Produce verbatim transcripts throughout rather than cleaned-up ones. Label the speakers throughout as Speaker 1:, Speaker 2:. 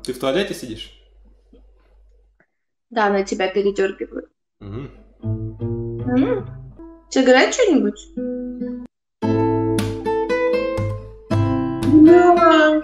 Speaker 1: Ты в туалете сидишь?
Speaker 2: Да, на тебя передергивают.
Speaker 1: Угу.
Speaker 2: М? Сыграть что-нибудь? Да.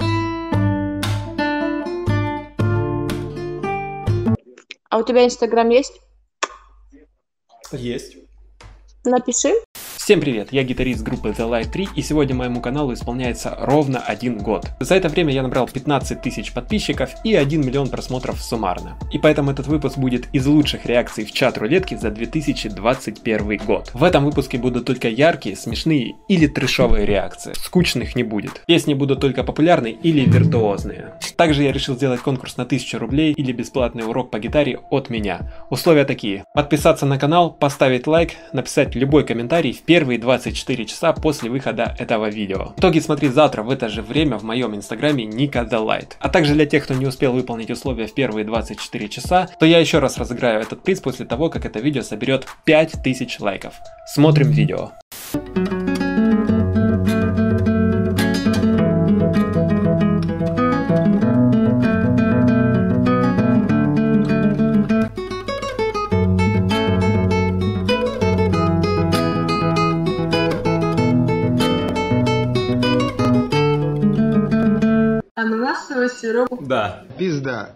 Speaker 2: А у тебя Инстаграм есть?
Speaker 1: Есть.
Speaker 2: Напиши.
Speaker 1: Всем привет, я гитарист группы The Light три, и сегодня моему каналу исполняется ровно один год. За это время я набрал пятнадцать тысяч подписчиков и один миллион просмотров суммарно. И поэтому этот выпуск будет из лучших реакций в чат рулетки за две тысячи двадцать первый год. В этом выпуске будут только яркие, смешные или трэшовые реакции. Скучных не будет. Песни будут только популярные или виртуозные. Также я решил сделать конкурс на тысячу рублей или бесплатный урок по гитаре от меня. Условия такие: подписаться на канал, поставить лайк, написать любой комментарий в первые двадцать четыре часа после выхода этого видео. Итоги смотри завтра в это же время в моем инстаграме Ника The Light. А также для тех, кто не успел выполнить условия в первые двадцать четыре часа, то я еще раз разыграю этот приз после того, как это видео соберет пять тысяч лайков. Смотрим видео.
Speaker 2: Ананасовый сироп.
Speaker 1: Да.
Speaker 3: Пизда.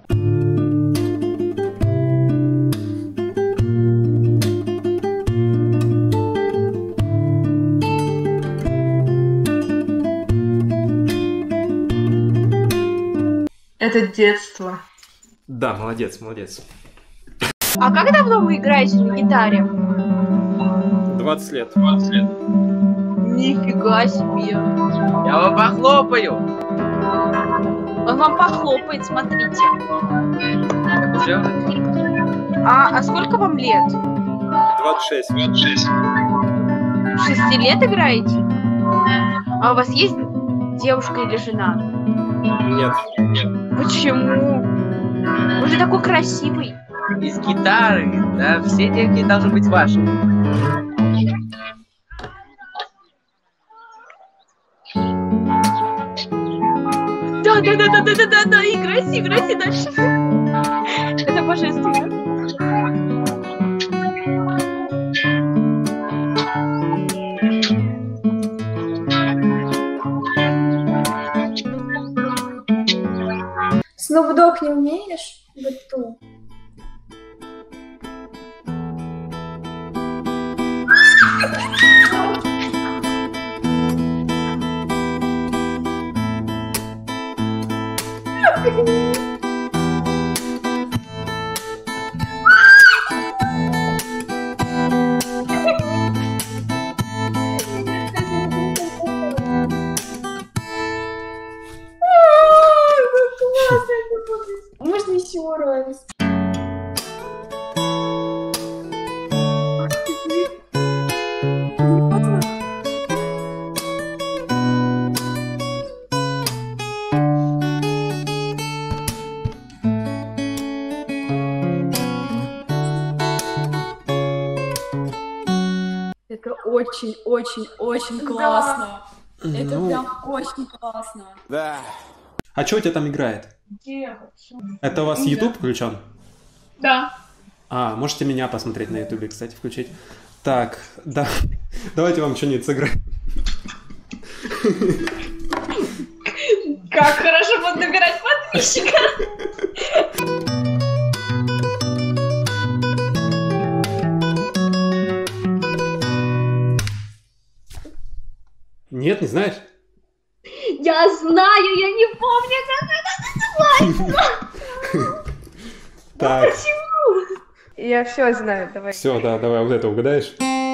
Speaker 2: Это детство.
Speaker 1: Да, молодец, молодец.
Speaker 4: А как давно вы играете на гитаре?
Speaker 1: двадцать лет. двадцать лет.
Speaker 4: Нифига себе.
Speaker 5: Я вам похлопаю.
Speaker 4: Он вам похлопает, смотрите.
Speaker 5: Всё.
Speaker 4: А, а сколько вам лет?
Speaker 1: двадцать шесть. двадцать шесть.
Speaker 4: Шести лет играете? А у вас есть девушка или жена?
Speaker 1: Нет. Нет.
Speaker 4: Почему? Вы же такой красивый.
Speaker 5: Из гитары, да, все деньги должны быть ваши.
Speaker 4: Да, да, да, да, да, да, да, да, играйте, играйте дальше. Это божественно.
Speaker 6: Снуп Дог не умеешь? Быту. Можно еще раз. Это очень-очень-очень классно.
Speaker 1: Да.
Speaker 6: Это
Speaker 1: Ну...
Speaker 6: прям очень классно.
Speaker 3: Да.
Speaker 1: А что у тебя там играет?
Speaker 6: Где?
Speaker 1: Это у вас YouTube включен?
Speaker 6: Да.
Speaker 1: А, можете меня посмотреть на YouTube, кстати, включить. Так, да. Давайте вам что-нибудь сыграем.
Speaker 6: Как хорошо будет набирать подписчиков.
Speaker 1: Нет, не знаешь?
Speaker 6: Я знаю, я не помню, как это называется.
Speaker 1: Так.
Speaker 6: Почему? Я все знаю, давай.
Speaker 1: Все, да, давай вот это угадаешь.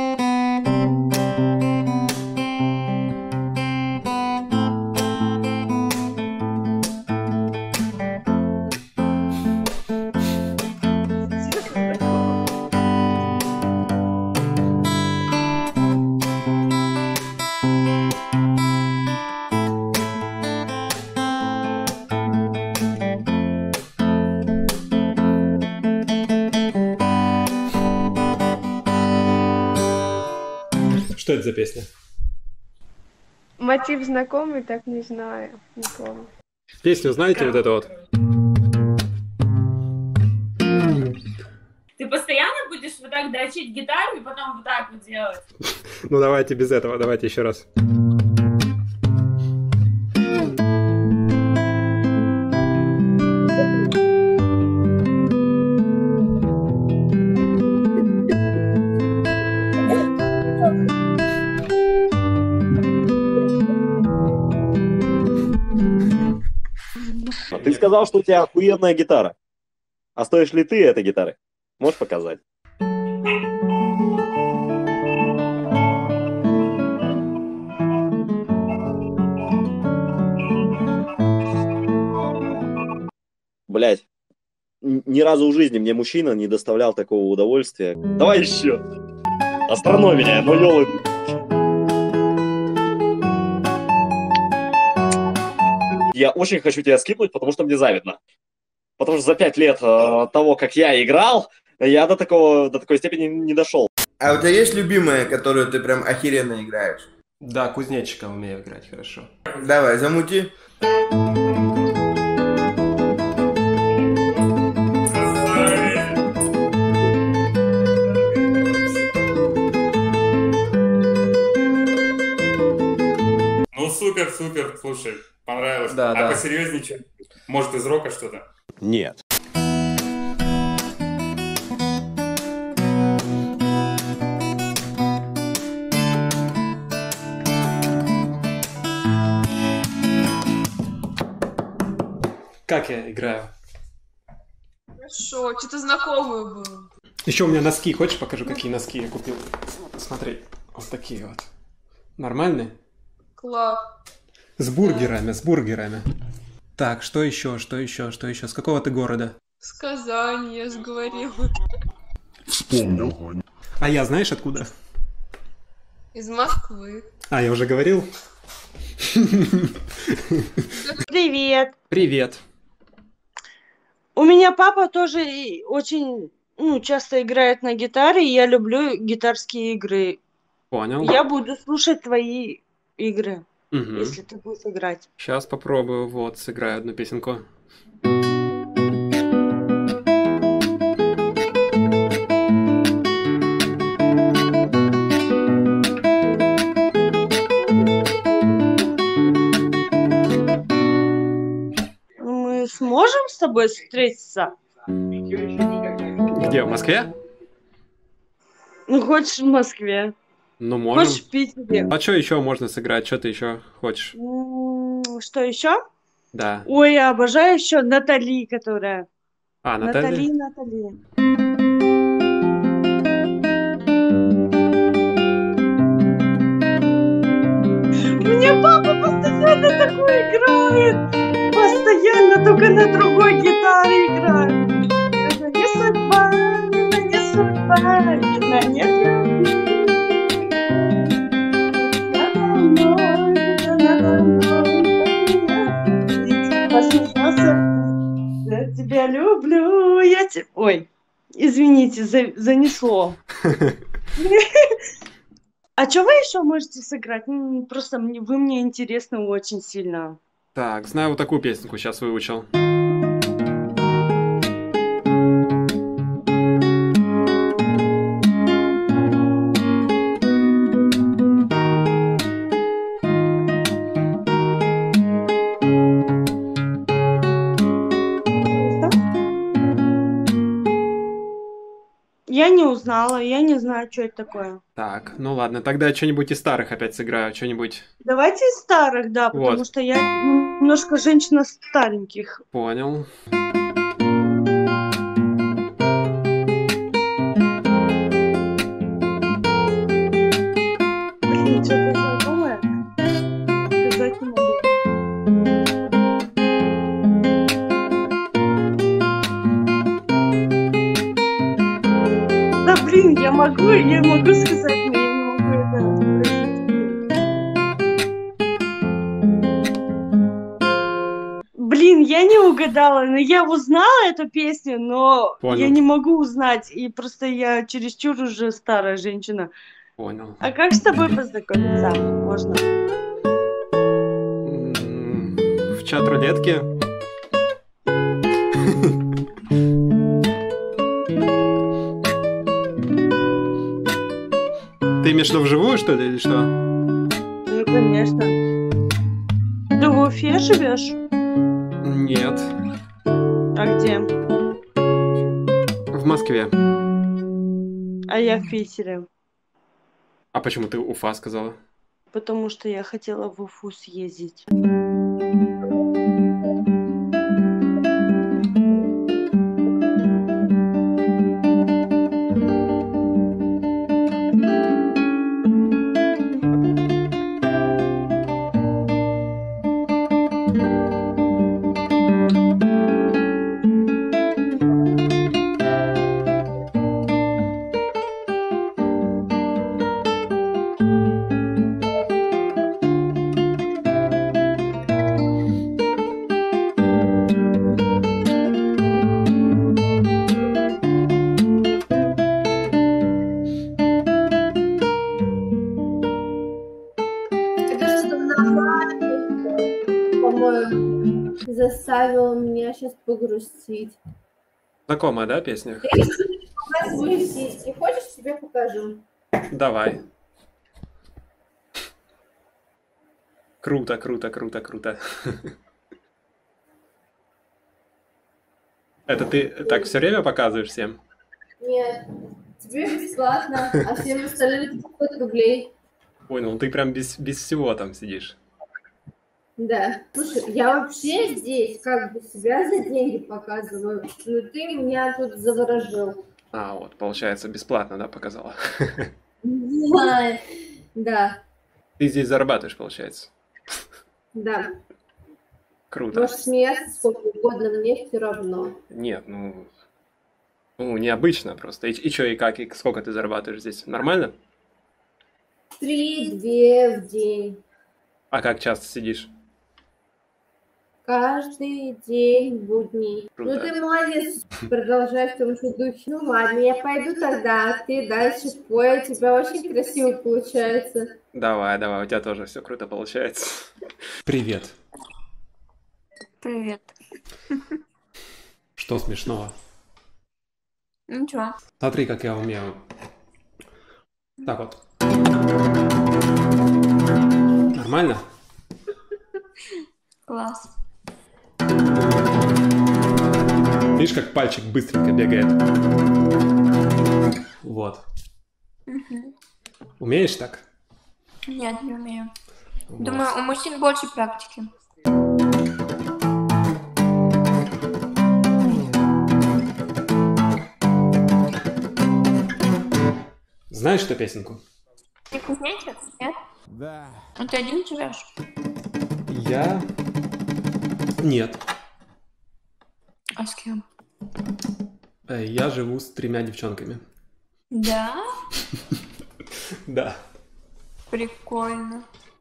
Speaker 1: Что это за песня?
Speaker 7: Мотив знакомый, так не знаю. Не помню.
Speaker 1: Песню знаете вот эту вот?
Speaker 3: будешь вот так дрочить гитару и потом вот так вот делать.
Speaker 1: Ну давайте без этого, давайте еще раз.
Speaker 7: Ты сказал, что у тебя охуенная гитара. А стоишь ли ты этой гитары? Можешь показать? Блять, ни разу в жизни мне мужчина не доставлял такого удовольствия. Давай еще. Астрономия, ну ёлы. Я очень хочу тебя скипнуть, потому что мне завидно. Потому что за пять лет э, того, как я играл, я до, такого, до такой степени не дошел.
Speaker 8: А у тебя есть любимая, которую ты прям охеренно играешь?
Speaker 9: Да, кузнечика умею играть хорошо.
Speaker 8: Давай, замути.
Speaker 10: Ну супер, супер, слушай, понравилось.
Speaker 9: Да,
Speaker 10: а
Speaker 9: да.
Speaker 10: посерьезнее что? Может из рока что-то?
Speaker 7: Нет.
Speaker 1: Как я играю?
Speaker 6: Хорошо, что-то знакомое было.
Speaker 1: Еще у меня носки. Хочешь, покажу, какие носки я купил? Смотри, вот такие вот. Нормальные?
Speaker 6: Класс.
Speaker 1: С бургерами, с бургерами. Так, что еще, что еще, что еще? С какого ты города?
Speaker 6: С Казани, я же говорила.
Speaker 1: Вспомнил. А я знаешь откуда?
Speaker 6: Из Москвы.
Speaker 1: А, я уже говорил?
Speaker 11: Привет.
Speaker 1: Привет.
Speaker 11: У меня папа тоже очень, ну, часто играет на гитаре, и я люблю гитарские игры.
Speaker 1: Понял.
Speaker 11: Я буду слушать твои игры,
Speaker 1: Угу.
Speaker 11: если ты будешь играть.
Speaker 1: Сейчас попробую. Вот, сыграю одну песенку.
Speaker 11: Мы сможем с тобой встретиться?
Speaker 1: Где, в Москве?
Speaker 11: Ну, хочешь в Москве?
Speaker 1: Ну, можем.
Speaker 11: Хочешь в Питере?
Speaker 1: А что еще можно сыграть? Что ты еще хочешь?
Speaker 11: М, Что еще?
Speaker 1: Да.
Speaker 11: Ой, я обожаю еще Натали, которая.
Speaker 1: А, Наталья?
Speaker 11: Натали, Натали. Мне папа постоянно такое играет. Постоянно, только на другой гитаре играет. Это не судьба, это не судьба, видно, нет любви. Надо мной, надо мной, посмеялся. Я тебя люблю, я тебя... Ой, извините, за- занесло. А что вы еще можете сыграть? Ну, просто мне, вы мне интересны очень сильно.
Speaker 1: Так, знаю вот такую песенку, сейчас выучил.
Speaker 11: Я не узнала, я не знаю, что это такое.
Speaker 1: Так, ну ладно, тогда я что-нибудь из старых опять сыграю, что-нибудь.
Speaker 11: Давайте из старых, да, потому
Speaker 1: Вот.
Speaker 11: что я немножко женщина стареньких.
Speaker 1: Понял.
Speaker 11: Блин, что-то знакомое. Сказать не могу. Да блин, я могу, я могу сказать, но я не могу это произнести. Блин, я не угадала, но я узнала эту песню, но
Speaker 1: Понял.
Speaker 11: я не могу узнать, и просто я чересчур уже старая женщина.
Speaker 1: Понял.
Speaker 11: А как с тобой познакомиться? Можно?
Speaker 1: М, В чат рулетки. имеешь в виду вживую, что ли, или что?
Speaker 11: Ну, конечно. Ты в Уфе живешь?
Speaker 1: Нет.
Speaker 11: А где?
Speaker 1: В Москве.
Speaker 11: А я в Питере.
Speaker 1: А почему ты Уфа сказала?
Speaker 11: Потому что я хотела в Уфу съездить.
Speaker 12: По-моему, заставил меня сейчас погрустить.
Speaker 1: Знакомая, да, песня?
Speaker 12: Показываю сиськи. Хочешь, тебе покажу?
Speaker 1: Давай. Круто, круто, круто, круто. Это ты так все время показываешь всем?
Speaker 12: Нет, тебе бесплатно, а всем остальным пятьсот рублей.
Speaker 1: Ой, ну ты прям без, без всего там сидишь.
Speaker 12: Да. Слушай, я вообще здесь как бы себя за деньги показываю, но ты меня тут заворожил.
Speaker 1: А, вот, получается, бесплатно, да, показала?
Speaker 12: Да. Да.
Speaker 1: Ты здесь зарабатываешь, получается?
Speaker 12: Да.
Speaker 1: Круто.
Speaker 12: Можешь смеяться сколько угодно, мне все равно.
Speaker 1: Нет, ну... Ну, необычно просто. И, и что, и как, и сколько ты зарабатываешь здесь? Нормально?
Speaker 12: Три-две в день.
Speaker 1: А как часто сидишь?
Speaker 12: Каждый день будний.
Speaker 1: Круто.
Speaker 12: Ну ты молодец, продолжай в том же духе. Ну ладно, я пойду тогда, а ты дальше пой, у тебя очень красиво получается.
Speaker 1: Давай, давай, у тебя тоже все круто получается. Привет.
Speaker 4: Привет.
Speaker 1: Что смешного?
Speaker 4: Ничего.
Speaker 1: Смотри, как я умею. Так вот. Нормально?
Speaker 4: Класс.
Speaker 1: Видишь, как пальчик быстренько бегает? Вот.
Speaker 4: Угу.
Speaker 1: Умеешь так?
Speaker 4: Нет, не умею.
Speaker 1: Вот.
Speaker 4: Думаю, у мужчин больше практики.
Speaker 1: Знаешь эту песенку?
Speaker 4: Ты кузнечик? Нет? Да. А ты один живешь?
Speaker 1: Я... Нет.
Speaker 4: А с кем?
Speaker 1: Э, Я живу с тремя девчонками.
Speaker 4: Да?
Speaker 1: Да.
Speaker 4: Прикольно.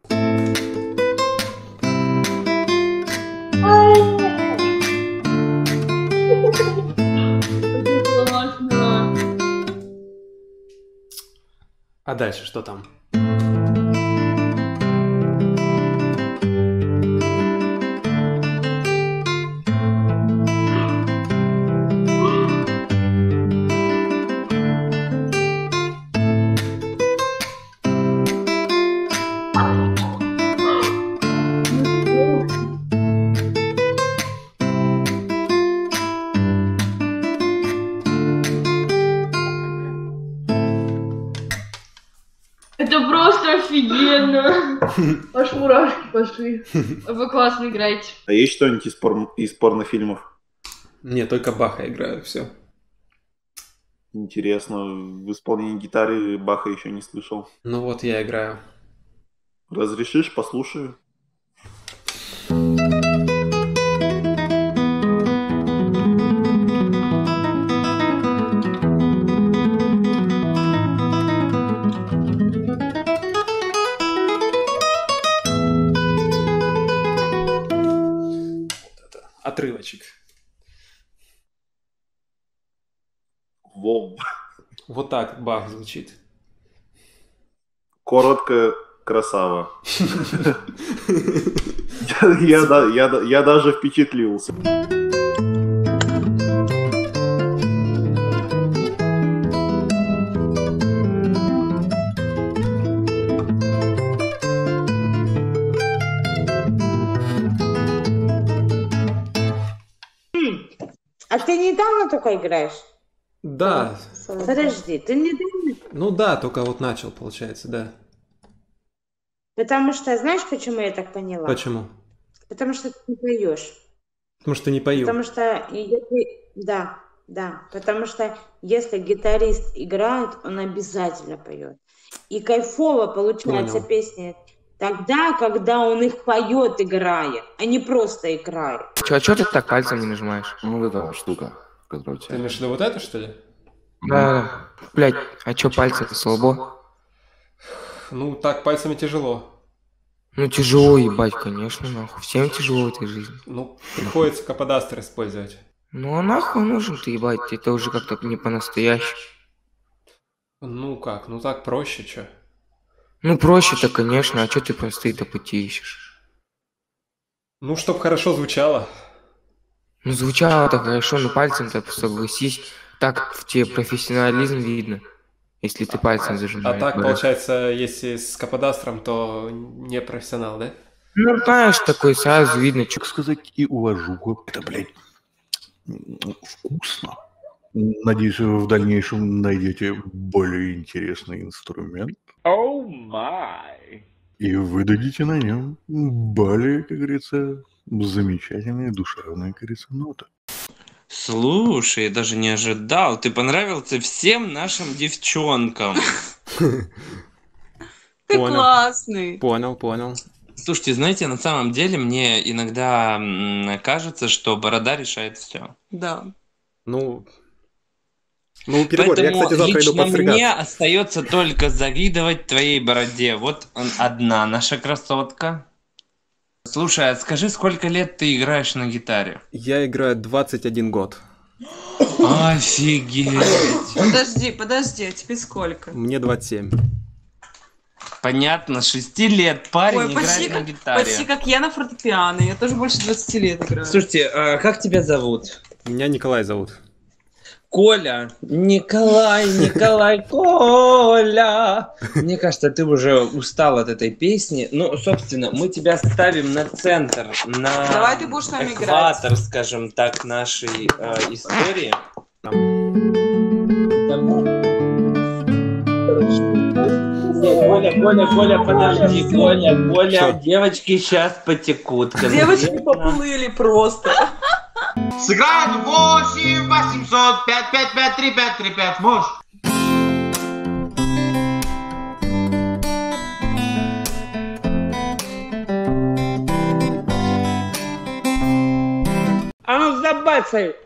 Speaker 1: А дальше что там?
Speaker 6: Это просто офигенно. Аж мурашки пошли. Вы классно играете.
Speaker 13: А есть что-нибудь из, пор... из порнофильмов?
Speaker 1: Не, только Баха играю, все.
Speaker 13: Интересно, в исполнении гитары Баха еще не слышал.
Speaker 1: Ну вот я играю.
Speaker 13: Разрешишь, послушаю?
Speaker 1: Отрывочек.
Speaker 13: Воу.
Speaker 1: Вот так Бах звучит.
Speaker 13: Коротко, красава. Я да- я да- я даже впечатлился.
Speaker 14: А ты недавно только играешь?
Speaker 1: Да.
Speaker 14: Подожди, ты недавно?
Speaker 1: Ну да, только вот начал, получается, да.
Speaker 14: Потому что, знаешь, почему я так поняла?
Speaker 1: Почему?
Speaker 14: Потому что ты не поешь.
Speaker 1: Потому что не пою.
Speaker 14: Потому что если... Да, да. Потому что если гитарист играет, он обязательно поет. И кайфово получается
Speaker 1: Понял.
Speaker 14: песня тогда, когда он их поет, играя, а не просто играет.
Speaker 5: Чё, а чё ты так пальцем не нажимаешь?
Speaker 15: Ну, вот эта штука, которая у тебя.
Speaker 1: Ты имеешь в виду вот это, что ли?
Speaker 5: Да, блядь, а чё пальцы-то слабо?
Speaker 1: Ну, так пальцами тяжело.
Speaker 5: Ну, тяжело, ебать, конечно, нахуй. Всем тяжело в этой жизни.
Speaker 1: Ну, приходится каподастер использовать.
Speaker 5: Ну, а нахуй нужен ты, ебать, это уже как-то не по-настоящему.
Speaker 1: Ну как, ну так проще, чё?
Speaker 5: Ну, проще-то, конечно, а чё ты простые-то пути ищешь?
Speaker 1: Ну, чтоб хорошо звучало.
Speaker 5: Ну, звучало-то хорошо, но пальцем-то, согласись, так в тебе профессионализм видно, если ты пальцем зажимаешь.
Speaker 1: А так,
Speaker 5: блядь.
Speaker 1: получается, если с каподастером, то не профессионал, да?
Speaker 5: Ну, знаешь, такой сразу видно, чё.
Speaker 15: Так сказать, и уважуха. Это, блядь, вкусно. Надеюсь, вы в дальнейшем найдете более интересный инструмент.
Speaker 16: Оу май.
Speaker 15: И выдадите на нем более, как говорится, замечательные душевные, как говорится, ноты.
Speaker 17: Слушай, я даже не ожидал. Ты понравился всем нашим девчонкам.
Speaker 11: Ты классный.
Speaker 1: Понял, понял.
Speaker 17: Слушайте, знаете, на самом деле мне иногда м, кажется, что борода решает все.
Speaker 11: Да.
Speaker 1: Ну, ну перебор. Я,
Speaker 17: Поэтому
Speaker 1: кстати, завтра иду
Speaker 17: лично
Speaker 1: подстригаться.
Speaker 17: мне остается только завидовать твоей бороде. Вот он, одна наша красотка. Слушай, а скажи, сколько лет ты играешь на гитаре?
Speaker 1: Я играю двадцать один год.
Speaker 17: Офигеть.
Speaker 11: Подожди, подожди, а тебе сколько?
Speaker 1: Мне двадцать семь.
Speaker 17: Понятно, шести лет парень
Speaker 11: Ой,
Speaker 17: играет
Speaker 11: почти
Speaker 17: на
Speaker 11: как,
Speaker 17: гитаре.
Speaker 11: почти как я на фортепиано. Я тоже больше двадцати лет играю.
Speaker 17: Слушайте, а как тебя зовут?
Speaker 1: Меня Николай зовут.
Speaker 17: Коля. Николай, Николай, Коля. Мне кажется, ты уже устал от этой песни. Ну, собственно, мы тебя ставим на центр, на
Speaker 11: Давай ты будешь с нами
Speaker 17: экватор,
Speaker 11: играть.
Speaker 17: скажем так, нашей э, истории. Коля, Коля, Коля, подожди, Коля, Коля,
Speaker 1: Что?
Speaker 17: девочки сейчас потекут.
Speaker 11: Девочки
Speaker 17: конкретно.
Speaker 11: поплыли просто.
Speaker 18: Сыграем восемь восемьсот пять пять пять три пять три пять. Можешь?
Speaker 16: А ну забацай.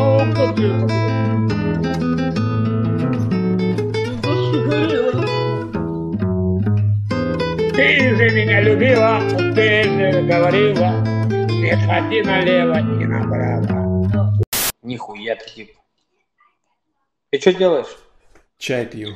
Speaker 16: Ты же меня любила, ты же говорила, не ходи налево и направо.
Speaker 17: Нихуя ты, типа. Ты что делаешь?
Speaker 1: Чай пью.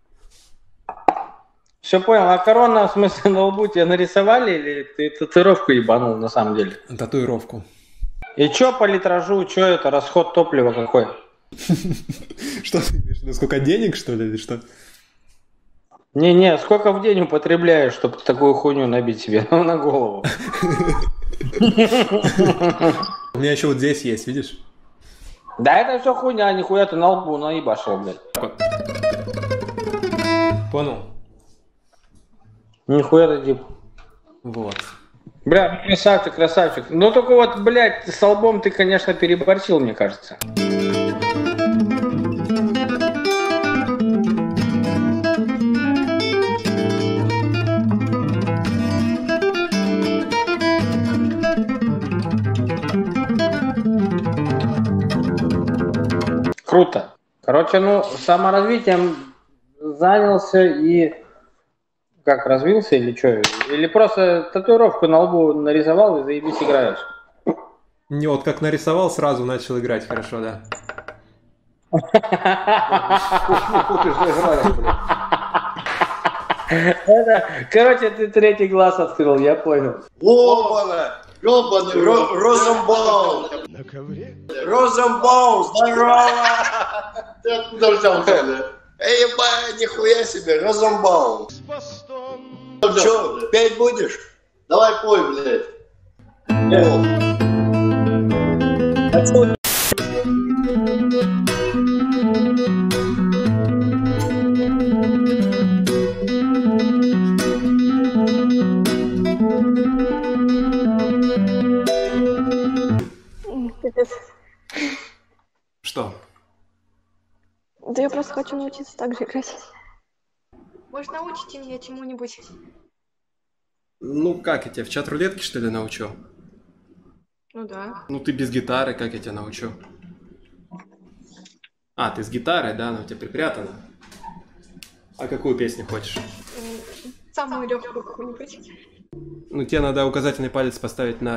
Speaker 16: Все понял, а корона, в смысле, на лбу тебе нарисовали или ты татуировку ебанул на самом деле?
Speaker 1: Татуировку.
Speaker 16: И чё по литражу, чё это, расход топлива какой?
Speaker 1: Что ты имеешь в виду? Сколько денег, что ли, или что?
Speaker 16: Не-не, сколько в день употребляешь, чтобы такую хуйню набить себе на голову?
Speaker 1: У меня еще вот здесь есть, видишь?
Speaker 16: Да это все хуйня, нихуя ты на лбу наебашил, блядь.
Speaker 1: Понял?
Speaker 16: Нихуя ты типа.
Speaker 1: Вот.
Speaker 16: Бля, ну красавчик, красавчик. Ну только вот, блядь, с лбом ты, конечно, переборчил, мне кажется. Круто. Короче, ну, саморазвитием занялся и... Как, развился или что? Или просто татуировку на лбу нарисовал и заебись играешь?
Speaker 1: Не, вот как нарисовал, сразу начал играть хорошо, да.
Speaker 16: Короче, ты третий глаз открыл, я понял.
Speaker 18: Опа-на! Ёбаный Ро- Розенбаум! Розенбаум, здорово! Ты откуда взялся, бля? Эй, ебать, нихуя себе, Розенбаум! Чё, петь будешь? Давай пой, блядь.
Speaker 9: Что?
Speaker 4: Да я просто хочу научиться так же играть. Может, научите меня чему-нибудь?
Speaker 9: Ну как я тебя, в чат рулетки что ли научу?
Speaker 4: Ну да.
Speaker 9: Ну ты без гитары, как я тебя научу? А, ты с гитарой, да? Она у тебя припрятана. А какую песню хочешь?
Speaker 4: Самую легкую какую-нибудь.
Speaker 9: Ну тебе надо указательный палец поставить на...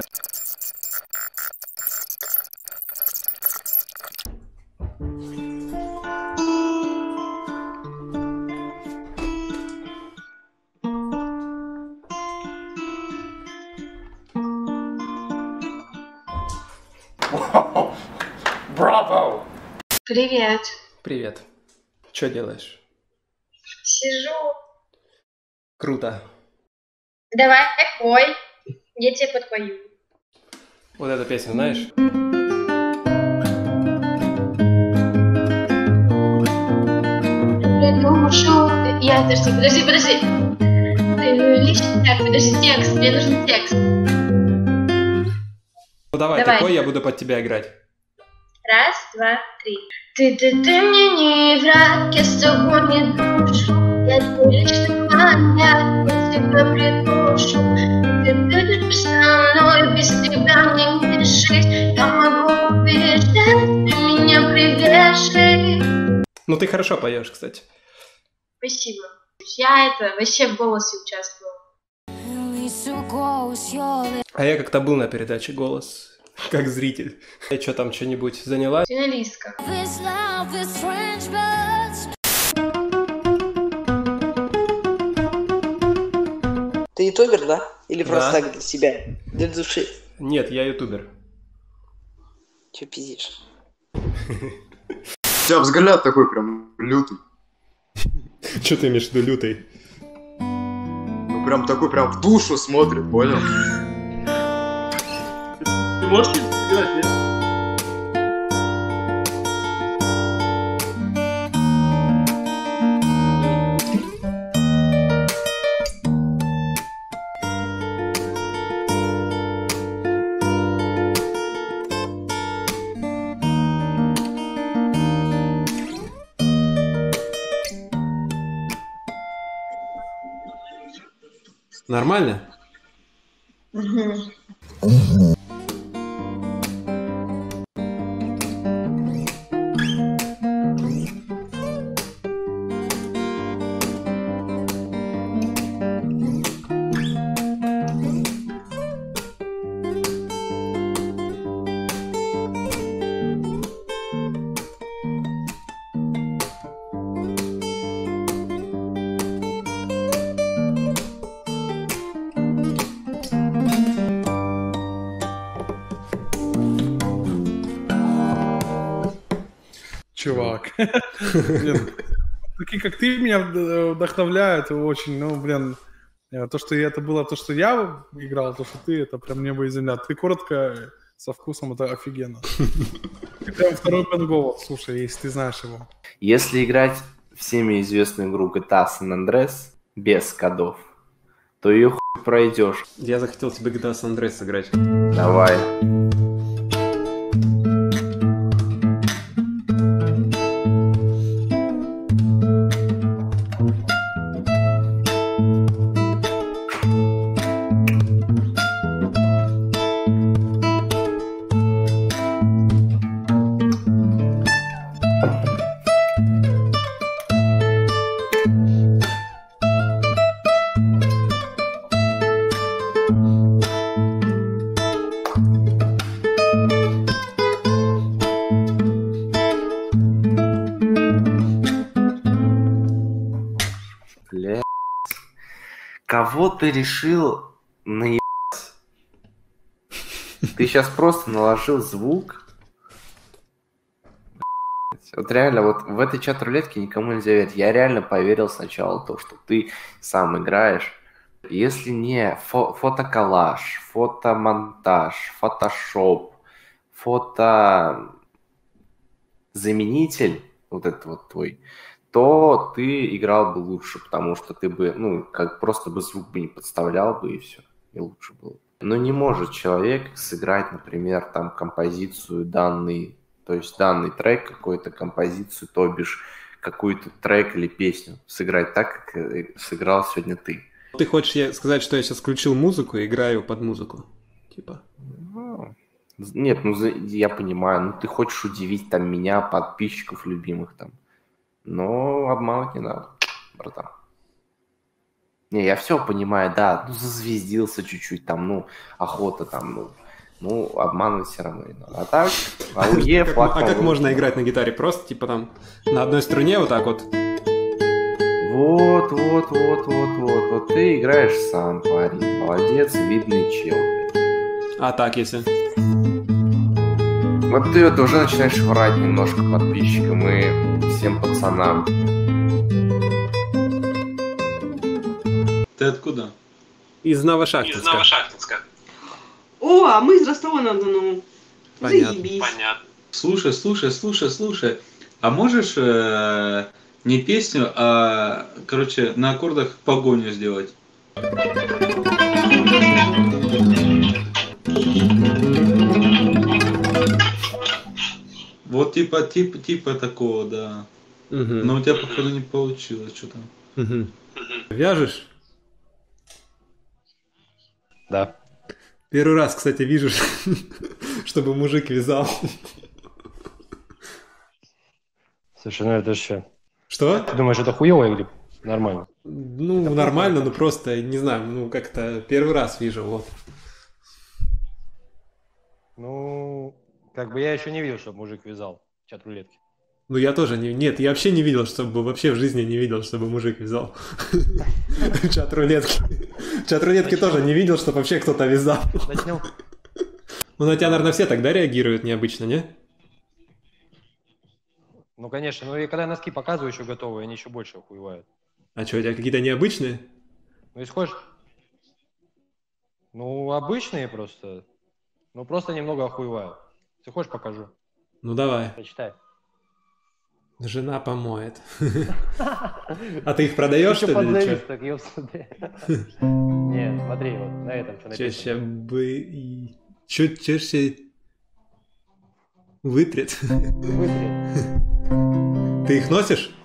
Speaker 10: Браво!
Speaker 3: Привет.
Speaker 9: Привет. Что делаешь?
Speaker 3: Сижу.
Speaker 9: Круто.
Speaker 3: Давай, пой. Я тебе подпою.
Speaker 9: Вот эту песню знаешь?
Speaker 3: Душу. Я, подожди, подожди, подожди. Ты лично... Так, подожди, текст. Мне нужен текст.
Speaker 9: Ну давай,
Speaker 3: Давай.
Speaker 9: ты пой, я буду под тебя играть.
Speaker 3: Раз, два, три. Ты, ты, ты мне не враг, я с тобой не душу. Я твой личный маньяк, я тебя придушу. Ты будешь со мной, без тебя мне не решить. Я могу убеждать, ты меня привяжи.
Speaker 9: Ну ты хорошо поешь, кстати.
Speaker 3: Спасибо. Я это вообще в голосе участвовала.
Speaker 9: А я как-то был на передаче «Голос», как зритель. И что там, что-нибудь заняла?
Speaker 3: Финалистка.
Speaker 19: Ты ютубер, да? Или просто
Speaker 9: Да.
Speaker 19: так для себя? Для души?
Speaker 9: Нет, я ютубер.
Speaker 19: Че пиздишь?
Speaker 20: У тебя взгляд такой прям лютый.
Speaker 9: Что ты имеешь в виду лютый?
Speaker 20: Ну прям такой прям в душу смотрит, понял? Ты можешь что-нибудь сделать, нет?
Speaker 9: Нормально?
Speaker 21: Чувак. Блин, такие как ты меня вдохновляют очень. Ну, блин, то, что это было, то, что я играл, то, что ты, это прям небо и земля. Ты коротко, со вкусом, это офигенно. Это второй бен голос, слушай, если ты знаешь его.
Speaker 22: Если играть всеми известную игру джи ти эй San Andreas без кодов, то ее хуй пройдешь.
Speaker 9: Я захотел тебе джи ти эй San Andreas сыграть.
Speaker 22: Давай. Бля, кого ты решил наебать? Ты сейчас просто наложил звук. Вот реально, вот в этой чат-рулетке никому нельзя верить. Я реально поверил сначала в то, что ты сам играешь. Если не фо- фотоколлаж, фотомонтаж, фотошоп, фото... заменитель, вот этот вот твой, то ты играл бы лучше, потому что ты бы, ну, как просто бы звук бы не подставлял бы, и все, и лучше было. Но не может человек сыграть, например, там композицию данный, то есть данный трек, какую-то композицию, то бишь какой-то трек или песню сыграть так, как сыграл сегодня ты.
Speaker 1: Ты хочешь сказать, что я сейчас включил музыку и играю под музыку? Типа.
Speaker 22: Нет, ну я понимаю, ну ты хочешь удивить там меня, подписчиков любимых там. Но обманывать не надо, братан. Не, я все понимаю, да, ну зазвездился чуть-чуть там, ну, охота там, ну, ну обманывать все равно не надо. А так, АУЕ, флаг.
Speaker 1: А как можно играть на гитаре? Просто типа там на одной струне вот так вот?
Speaker 22: Вот, вот, вот, вот, вот, вот ты играешь сам, парень, молодец, видный чел.
Speaker 1: А так, если?
Speaker 22: Вот ты это уже начинаешь врать немножко подписчикам и всем пацанам.
Speaker 2: Ты откуда?
Speaker 1: Из Новошахтинска.
Speaker 2: Из Новошахтинска.
Speaker 11: О, а мы из Ростова-на-Дону.
Speaker 1: Понятно.
Speaker 11: Заебись.
Speaker 2: Понятно. Слушай, слушай, слушай, слушай. А можешь э, не песню, а, короче, на аккордах погоню сделать? Вот типа, типа, типа такого, да.
Speaker 1: Угу.
Speaker 2: Но у тебя, походу, не получилось что-то.
Speaker 1: Угу. Вяжешь?
Speaker 8: Да.
Speaker 1: Первый раз, кстати, вижу, чтобы мужик вязал.
Speaker 8: Слушай, ну это что?
Speaker 1: Что?
Speaker 8: Ты думаешь, это хуево или нормально?
Speaker 1: Ну, нормально, но просто, не знаю, ну как-то первый раз вижу, вот.
Speaker 8: Ну, как бы я еще не видел, чтобы мужик вязал в чат-рулетке.
Speaker 1: Ну, я тоже не... Нет, я вообще не видел, чтобы... Вообще в жизни не видел, чтобы мужик вязал. Чат-рулетки. Чат-рулетки тоже не видел, чтобы вообще кто-то вязал.
Speaker 8: Начнем.
Speaker 1: Ну, на тебя, наверное, все тогда реагируют необычно, не?
Speaker 8: Ну, конечно. Ну, и когда я носки показываю еще готовые, они еще больше охуевают.
Speaker 1: А что, у тебя какие-то необычные?
Speaker 8: Ну, и схож... Ну, обычные просто. Ну, просто немного охуевают. Ты хочешь, покажу?
Speaker 1: Ну, давай.
Speaker 8: Почитай.
Speaker 1: Жена помоет. А ты их продаешь, что ли, или что?
Speaker 8: Так, ёпсуды. Нет, смотри, вот на этом что написано.
Speaker 1: Чаще бы... Чё, чаще... Вытрет.
Speaker 8: Вытрет.
Speaker 1: Ты их носишь?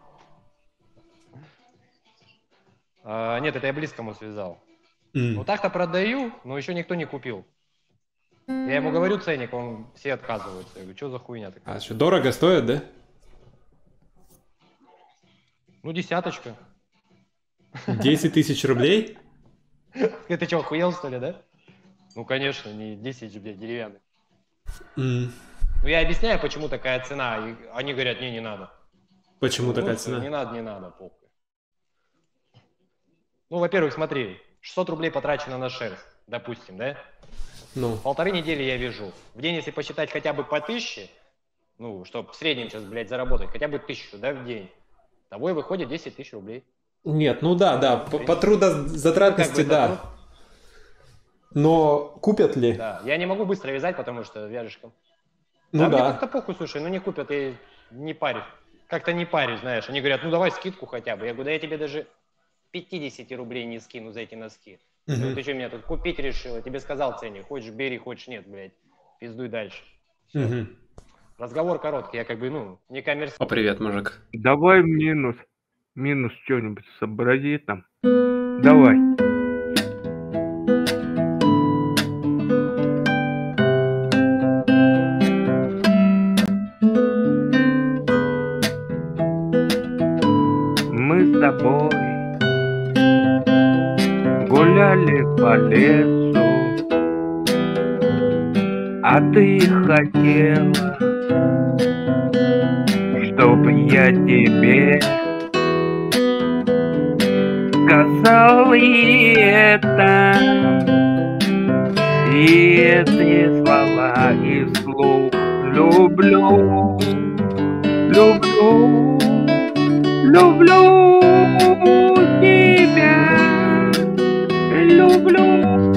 Speaker 8: А, нет, это я близкому связал.
Speaker 1: Mm.
Speaker 8: Ну, так-то продаю, но еще никто не купил. Я ему говорю ценник, он все отказываются. Я говорю, что за хуйня такая?
Speaker 1: А что, дорого стоит, да?
Speaker 8: Ну, десяточка.
Speaker 1: десять тысяч рублей?
Speaker 8: Ты что, охуел, что ли, да? Ну, конечно, не десять же, блядь, деревянных.
Speaker 1: Mm.
Speaker 8: Ну, я объясняю, почему такая цена, и они говорят, не, не надо.
Speaker 1: Почему
Speaker 8: ну,
Speaker 1: такая
Speaker 8: ну,
Speaker 1: цена?
Speaker 8: Не надо, не надо, похуй. Ну, во-первых, смотри, шестьсот рублей потрачено на шерсть, допустим, да?
Speaker 1: Ну.
Speaker 8: Полторы недели я вяжу. В день, если посчитать хотя бы по тысяче, ну, чтобы в среднем сейчас, блядь, заработать, хотя бы тысячу, да, в день, того и выходит десять тысяч рублей.
Speaker 1: Нет, ну да, да, по, по трудозатратности, ну, как бы, да. да. Но купят ли?
Speaker 8: Да, я не могу быстро вязать, потому что вяжешь...
Speaker 1: Ну
Speaker 8: да,
Speaker 1: да.
Speaker 8: Мне как-то похуй, слушай, ну не купят, я не парюсь. Как-то не парюсь, знаешь. Они говорят, ну давай скидку хотя бы. Я говорю, да я тебе даже пятьдесят рублей не скину за эти носки. Uh-huh. Ну ты что, меня тут купить решил? Я тебе сказал ценник. Хочешь бери, хочешь нет, блядь. Пиздуй дальше. Uh-huh. Разговор короткий, я как бы, ну, не коммерсант.
Speaker 1: О, привет, мужик.
Speaker 23: Давай минус. Минус что-нибудь сообрази там. Давай. Мы с тобой гуляли по лесу, а ты хотела, чтоб я тебе сказал и это, и эти слова и вслух люблю, люблю. Люблю тебя, люблю,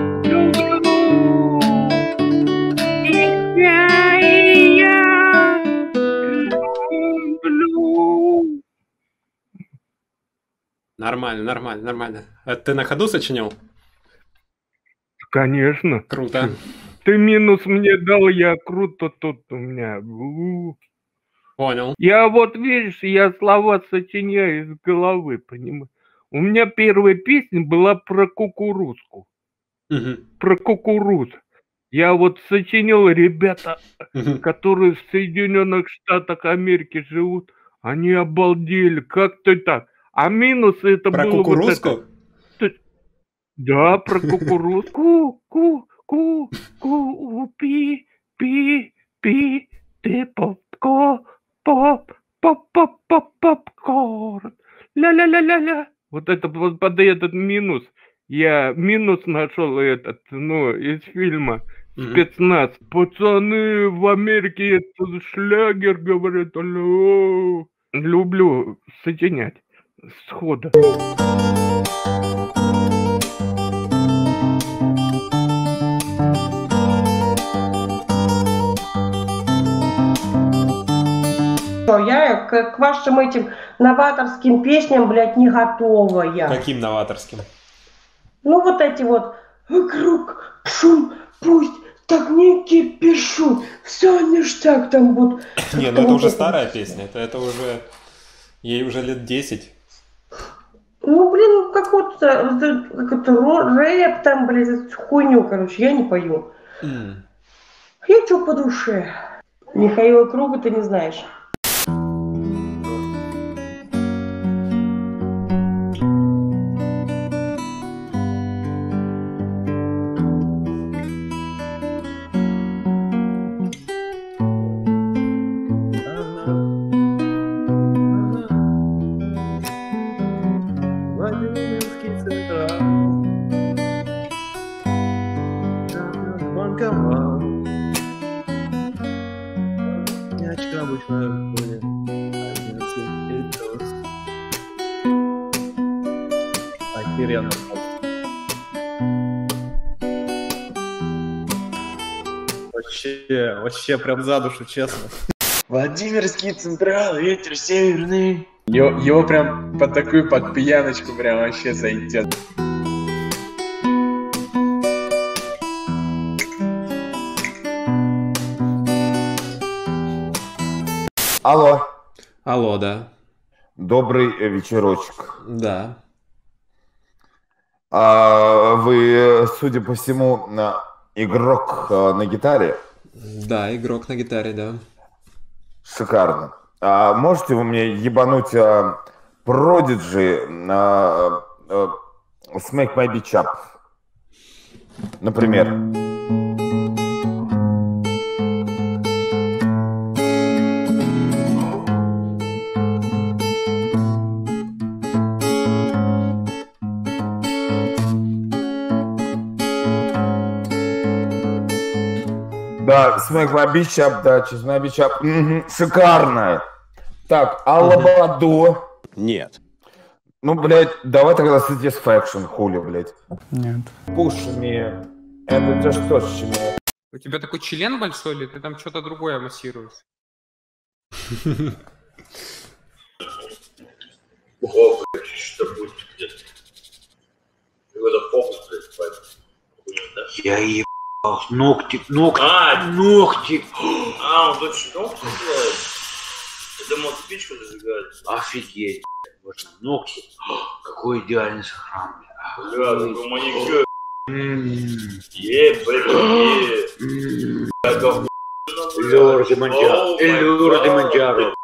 Speaker 23: люблю тебя, и я
Speaker 1: Нормально, нормально, нормально. А ты на ходу сочинил?
Speaker 23: Конечно.
Speaker 1: Круто.
Speaker 23: Ты минус мне дал, я круто тут у меня. У-у-у.
Speaker 1: Понял.
Speaker 23: Я вот, видишь, я слова сочиняю из головы, понимаешь? У меня первая песня была про кукурузку.
Speaker 1: Угу.
Speaker 23: Про кукуруз. Я вот сочинил, ребята,
Speaker 1: угу.
Speaker 23: которые в Соединенных Штатах Америки живут, они обалдели, как-то так. А минус это
Speaker 1: про
Speaker 23: было
Speaker 1: кукурузку?
Speaker 23: Вот это... Да, про кукурузку. Ку, ку, ку, пи, пи, пи, ты попко, поп, поп, поп, поп, попкорн. Ля-ля-ля-ля-ля. Вот это вот под этот минус. Я минус нашел этот, ну, из фильма «Спецназ». Mm-hmm. Пацаны, в Америке это шлягер, говорят, алло. Люблю сочинять сходу.
Speaker 11: Я к, к вашим этим новаторским песням, блядь, не готовая.
Speaker 1: Каким новаторским?
Speaker 11: Ну вот эти вот «Вокруг шум, пусть так не кипишу, все ништяк там вот».
Speaker 1: Не, ну это уже старая песня, это, это уже, ей уже лет десять.
Speaker 11: Ну, блин, какой-то, какой-то рэп там, блядь, хуйню, короче, я не пою.
Speaker 1: Mm.
Speaker 11: Я что по душе? Михаила Круга ты не знаешь.
Speaker 9: Вообще, вообще прям за душу, честно.
Speaker 17: Владимирский Централ, ветер северный. Его, его прям под такую, под пьяночку прям вообще зайдет.
Speaker 6: Алло.
Speaker 1: Алло, да.
Speaker 6: Добрый вечерочек.
Speaker 1: Да.
Speaker 6: А, вы, судя по всему, игрок на гитаре?
Speaker 1: Да, игрок на гитаре, да.
Speaker 6: Шикарно. А можете вы мне ебануть а, Prodigy а, а, Smack My Bitch Up? Например. Да, Smack My Bitch Up, да, Cheese My Bitch Up. Угу, шикарная. Так, а Лободо?
Speaker 1: Нет.
Speaker 6: Ну, блядь, давай тогда Satisfaction, хули, блядь.
Speaker 21: Нет.
Speaker 6: Push me, and just touch me.
Speaker 7: У тебя такой член большой, или ты там что-то другое массируешь?
Speaker 18: О, блядь, что будет где-то. Его фокус, блядь, я ебал. Ногти, ногти, а, ногти. А, он тут что ногти делает? Я думал, спичку зажигает. Офигеть, можно ногти. Какой идеальный сохран. Бля, такой маникюр. Еб, блядь, Лёр де Монтиаро. Лёр де Монтиаро.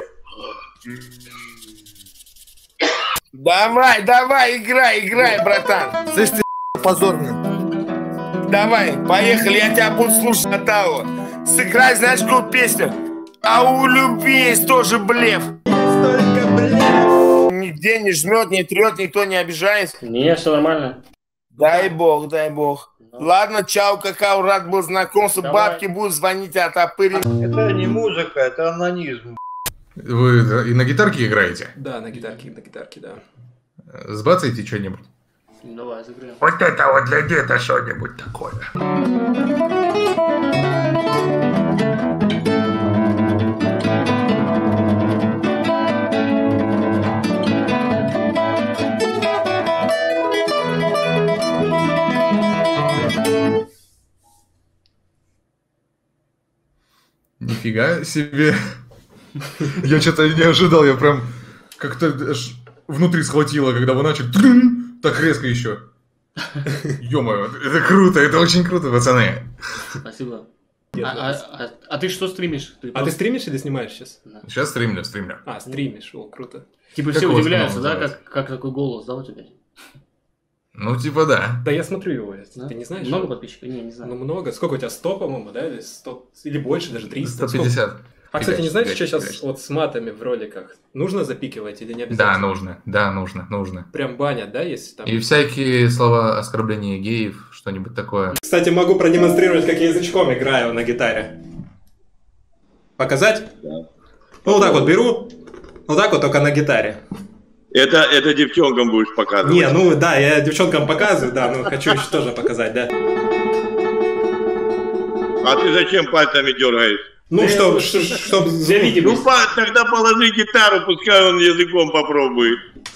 Speaker 12: Давай, давай, играй, играй, братан.
Speaker 18: Слышь, ты позорный.
Speaker 12: Давай, поехали, я тебя буду слушать на того. Сыграй, знаешь, какую песню? А у любви есть тоже блеф. Столько блеф. Нигде не жмет, не трет, никто не обижается.
Speaker 16: Не, все нормально.
Speaker 12: Дай бог, дай бог. No. Ладно, чао, какао, рад был знакомству.
Speaker 16: Давай.
Speaker 12: Бабки будут звонить от опыри.
Speaker 18: Это не музыка, это анонизм.
Speaker 24: Вы и на гитарке играете?
Speaker 1: Да, на гитарке, на гитарке, да.
Speaker 24: Сбацайте что-нибудь.
Speaker 16: Давай, сыграем.
Speaker 24: Вот это вот для деда что-нибудь такое. Нифига себе. Я что-то не ожидал, я прям как-то аж внутри схватило, когда вы начали. Так резко еще. Ё-моё, это круто, это очень круто, пацаны.
Speaker 5: Спасибо. А, а, а, а ты что стримишь? Ты
Speaker 1: а
Speaker 5: просто...
Speaker 1: ты стримишь или снимаешь сейчас?
Speaker 5: Да.
Speaker 24: Сейчас стримлю, стримлю.
Speaker 1: А, стримишь, о, круто.
Speaker 5: Типа
Speaker 1: как
Speaker 5: все удивляются, да, как, как такой голос, да, у тебя?
Speaker 24: Ну, типа да.
Speaker 1: Да я смотрю его,
Speaker 5: да?
Speaker 1: Ты не знаешь?
Speaker 5: Много подписчиков? Не, не знаю.
Speaker 1: Ну, много. Сколько у тебя? сто, по-моему, да? Или сто? Или больше, даже триста?
Speaker 24: сто пятьдесят.
Speaker 1: Сколько? А, кстати, не знаете,
Speaker 24: фигач,
Speaker 1: что сейчас
Speaker 24: фигач.
Speaker 1: вот с матами в роликах? Нужно запикивать или не обязательно?
Speaker 24: Да, нужно, да, нужно, нужно.
Speaker 1: Прям банят, да, если там?
Speaker 24: И всякие слова оскорбления геев, что-нибудь такое.
Speaker 1: Кстати, могу продемонстрировать, как я язычком играю на гитаре. Показать? Да. Ну, вот так вот беру, вот так вот, только на гитаре.
Speaker 18: Это, это девчонкам будешь показывать?
Speaker 1: Не, ну да, я девчонкам показываю, да, но хочу еще тоже показать, да.
Speaker 18: А ты зачем пальцами дергаешь?
Speaker 1: Ну, чтобы... Чтоб...
Speaker 18: Ну, тогда положи гитару, пускай он языком попробует.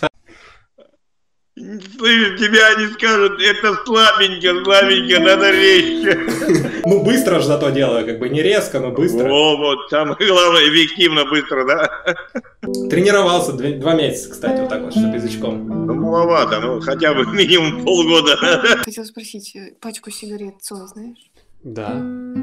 Speaker 18: Слышь, тебя они скажут, это слабенько, слабенько, надо резче.
Speaker 1: Ну, быстро же зато делаю, как бы не резко, но быстро.
Speaker 18: О, вот, самое главное, эффективно, быстро, да?
Speaker 1: Тренировался два месяца, кстати, вот так вот, чтобы язычком.
Speaker 18: Ну, маловато, ну, хотя бы минимум полгода.
Speaker 4: Хотел спросить, пачку сигарет Цой знаешь?
Speaker 1: Да.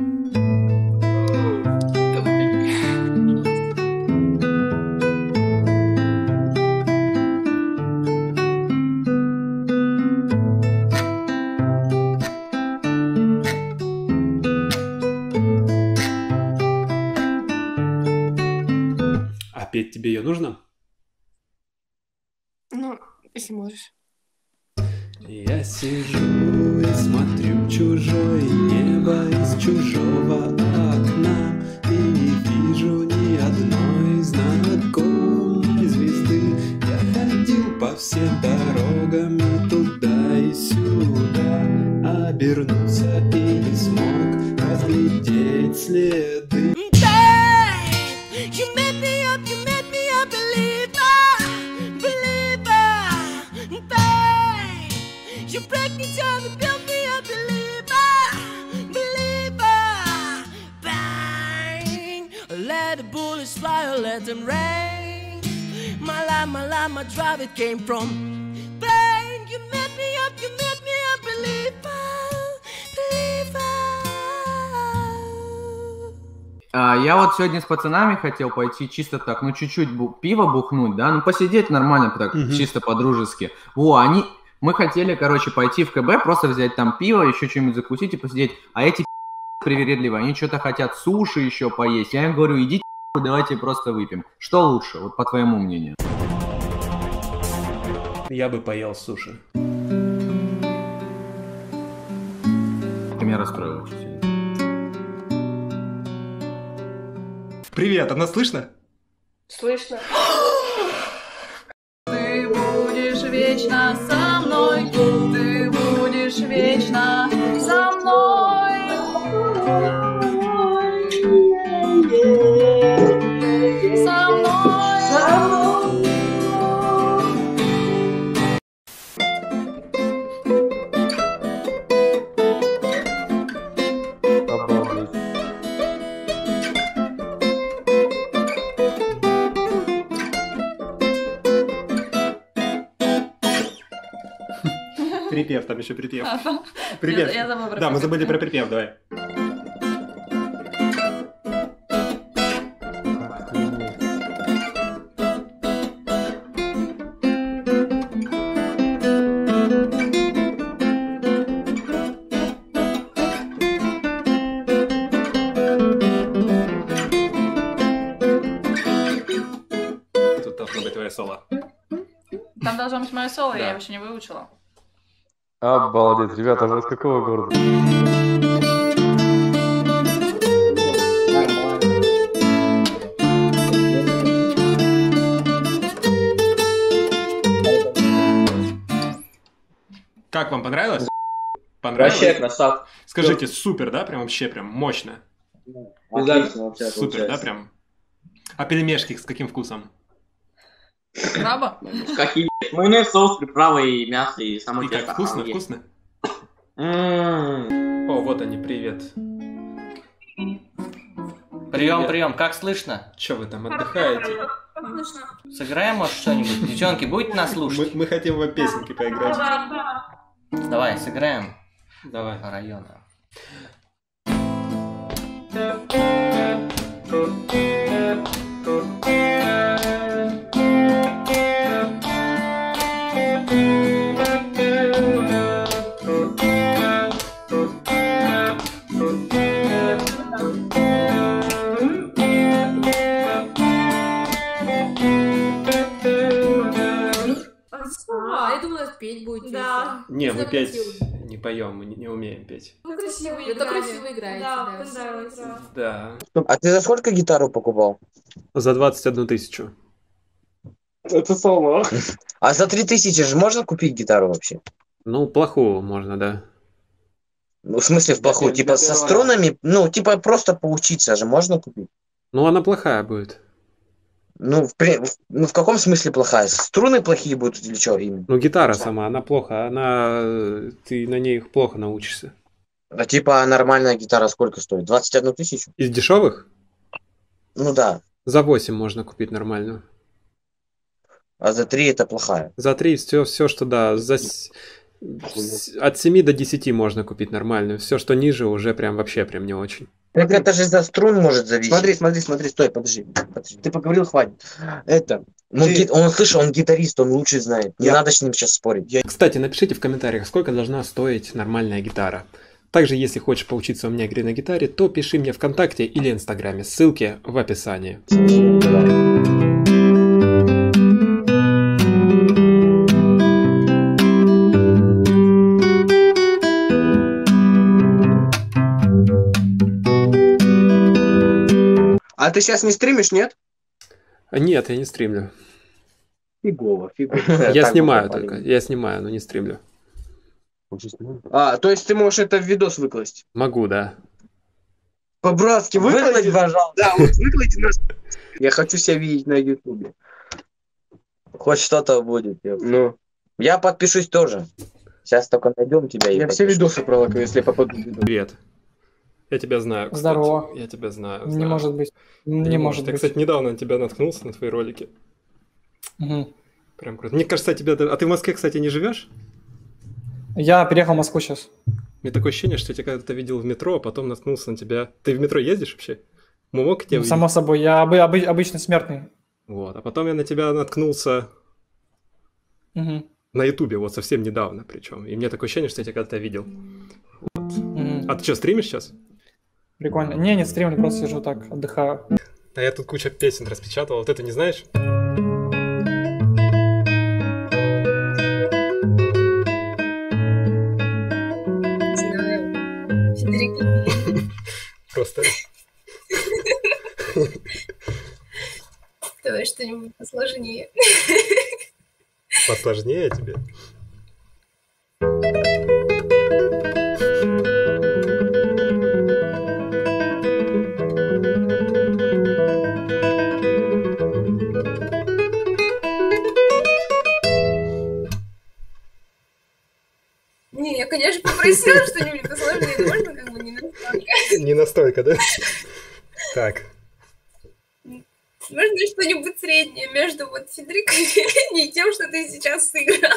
Speaker 1: А петь тебе ее нужно?
Speaker 4: Ну, если можешь.
Speaker 1: Я сижу и смотрю чужое небо из чужого окна и не вижу ни одной знакомой звезды. Я ходил по всем дорогам и туда и сюда, обернулся и не смог разглядеть следы.
Speaker 13: You break me down and build me a believer, believer. Bang, let the bullets fly or let them rain. My life, my life, my drive, it came from pain. You made me up, you made me a believer, believer.
Speaker 14: А, я вот сегодня с пацанами хотел пойти чисто так, ну чуть-чуть бу- пиво бухнуть, да, ну посидеть нормально так,
Speaker 1: Мгм.
Speaker 14: чисто по-дружески. Во, они... Мы хотели, короче, пойти в КБ, просто взять там пиво, еще что-нибудь закусить и посидеть. А эти привередливые, они что-то хотят суши еще поесть. Я им говорю, идите, давайте просто выпьем. Что лучше, вот по твоему мнению?
Speaker 1: Я бы поел суши.
Speaker 14: Ты меня расстроил очень сильно.
Speaker 1: Привет, а нас слышно?
Speaker 4: Слышно. Ты будешь вечно со мной, ты будешь вечно со мной. Со мной.
Speaker 1: Припев, там еще припев.
Speaker 4: Ага.
Speaker 1: Припев.
Speaker 4: Я- я забыла про
Speaker 1: Да, мы
Speaker 4: припев.
Speaker 1: забыли про припев, давай. Тут должно быть твое соло.
Speaker 4: Там должно быть мое соло,
Speaker 1: Да.
Speaker 4: я его еще не выучила.
Speaker 15: Обалдеть, ребята, вы из какого города?
Speaker 1: Как вам понравилось? Понравилось?
Speaker 17: Вообще красавцы.
Speaker 1: Скажите, супер, да? Прям вообще прям мощно.
Speaker 17: Отлично вообще
Speaker 1: Супер, да,
Speaker 17: получается.
Speaker 1: прям? А пельмешки с каким вкусом?
Speaker 4: Краба?
Speaker 17: Какие? Майонез, соус, приправы и мясо, и само
Speaker 1: И
Speaker 17: тесто.
Speaker 1: как, вкусно,
Speaker 17: Офигеть.
Speaker 1: вкусно?
Speaker 17: М.
Speaker 1: О, вот они, привет.
Speaker 5: Прием, прием, как слышно?
Speaker 1: Че вы там отдыхаете?
Speaker 5: Сыграем, может, что-нибудь? Девчонки, будете нас слушать?
Speaker 1: Мы, мы хотим вам песенки поиграть.
Speaker 5: Давай, сыграем.
Speaker 1: Давай.
Speaker 5: По району.
Speaker 4: А, я думала, петь будет.
Speaker 3: Да.
Speaker 1: Не, мы петь не поем, мы не, не умеем петь.
Speaker 4: Ну, красиво играете.
Speaker 3: Это красиво
Speaker 4: играете,
Speaker 3: Да,
Speaker 4: да.
Speaker 3: понравилось.
Speaker 1: Да.
Speaker 17: А ты за сколько гитару покупал?
Speaker 1: За двадцать одну тысячу.
Speaker 17: Это соло. А за три тысячи же можно купить гитару вообще?
Speaker 1: Ну, плохую можно, да.
Speaker 17: Ну, в смысле в плохую? Типа со струнами? Ну, типа просто поучиться же можно купить?
Speaker 1: Ну, она плохая будет.
Speaker 17: Ну, в, при- в- ну, в каком смысле плохая? Струны плохие будут или что именно?
Speaker 1: Ну, гитара сама, она плохо, она... Ты на ней плохо научишься.
Speaker 17: А типа нормальная гитара сколько стоит? двадцать одну тысячу?
Speaker 1: Из дешевых?
Speaker 17: Ну да.
Speaker 1: За восемь можно купить нормальную.
Speaker 17: А за три это плохая?
Speaker 1: За три все, все что да, за... с- с- от семи до десяти можно купить нормальную. Все, что ниже, уже прям вообще прям не очень.
Speaker 17: Так это же за струн может зависеть. Смотри, смотри, смотри, стой, подожди. подожди. Ты поговорил, хватит. Это, ну,
Speaker 1: Ты-
Speaker 17: ги- он, слышал, он гитарист, он лучше знает. Не
Speaker 1: Я-
Speaker 17: надо с ним сейчас спорить.
Speaker 1: Кстати, напишите в комментариях, сколько должна стоить нормальная гитара. Также, если хочешь поучиться у меня игре на гитаре, то пиши мне ВКонтакте или Инстаграме. Ссылки в описании.
Speaker 17: А ты сейчас не стримишь, нет?
Speaker 1: Нет, я не стримлю.
Speaker 17: Фигово, фигово.
Speaker 1: Я
Speaker 17: Так
Speaker 1: снимаю
Speaker 17: вот попали.
Speaker 1: только. Я снимаю, но не стримлю.
Speaker 17: А, то есть ты можешь это в видос выкласть?
Speaker 1: Могу, да.
Speaker 17: По-братски выкладь, пожалуйста. Да, вот выклади нас. Я хочу себя видеть на ютубе. Хоть что-то будет. я- Ну. Я подпишусь тоже. Сейчас только найдем тебя и
Speaker 10: Я все
Speaker 17: подпишусь.
Speaker 10: видосы пролакаю, если попаду в видос.
Speaker 1: Привет. Я тебя знаю, кстати.
Speaker 10: Здорово.
Speaker 1: Я тебя знаю.
Speaker 10: Не
Speaker 1: знаю.
Speaker 10: может быть. Не может
Speaker 1: Я,
Speaker 10: быть.
Speaker 1: кстати, недавно на тебя наткнулся, на твои ролики.
Speaker 10: Мгм.
Speaker 1: Прям круто. Мне кажется, тебя... А ты в Москве, кстати, не живешь?
Speaker 10: Я переехал в Москву сейчас.
Speaker 1: Мне такое ощущение, что я тебя когда-то видел в метро, а потом наткнулся на тебя. Ты в метро ездишь вообще? Мы мог тебя
Speaker 10: Ну,
Speaker 1: увидеть?
Speaker 10: само собой, я обы- обы- обычный смертный.
Speaker 1: Вот. А потом я на тебя наткнулся
Speaker 10: Мгм.
Speaker 1: на Ютубе, вот совсем недавно причем. И мне такое ощущение, что я тебя когда-то видел.
Speaker 10: Мгм.
Speaker 1: А ты что, стримишь сейчас?
Speaker 10: Прикольно. Не, не стримлю, просто сижу так, отдыхаю.
Speaker 1: А я тут куча песен распечатал, вот это не знаешь? Просто
Speaker 3: Давай что-нибудь посложнее.
Speaker 1: посложнее тебе.
Speaker 3: Не, я, конечно, попросила что-нибудь посложнее, но можно как бы не настолько.
Speaker 1: Не настолько, да? Так.
Speaker 3: Можно что-нибудь среднее между вот Федрикой и тем, что ты сейчас сыграл.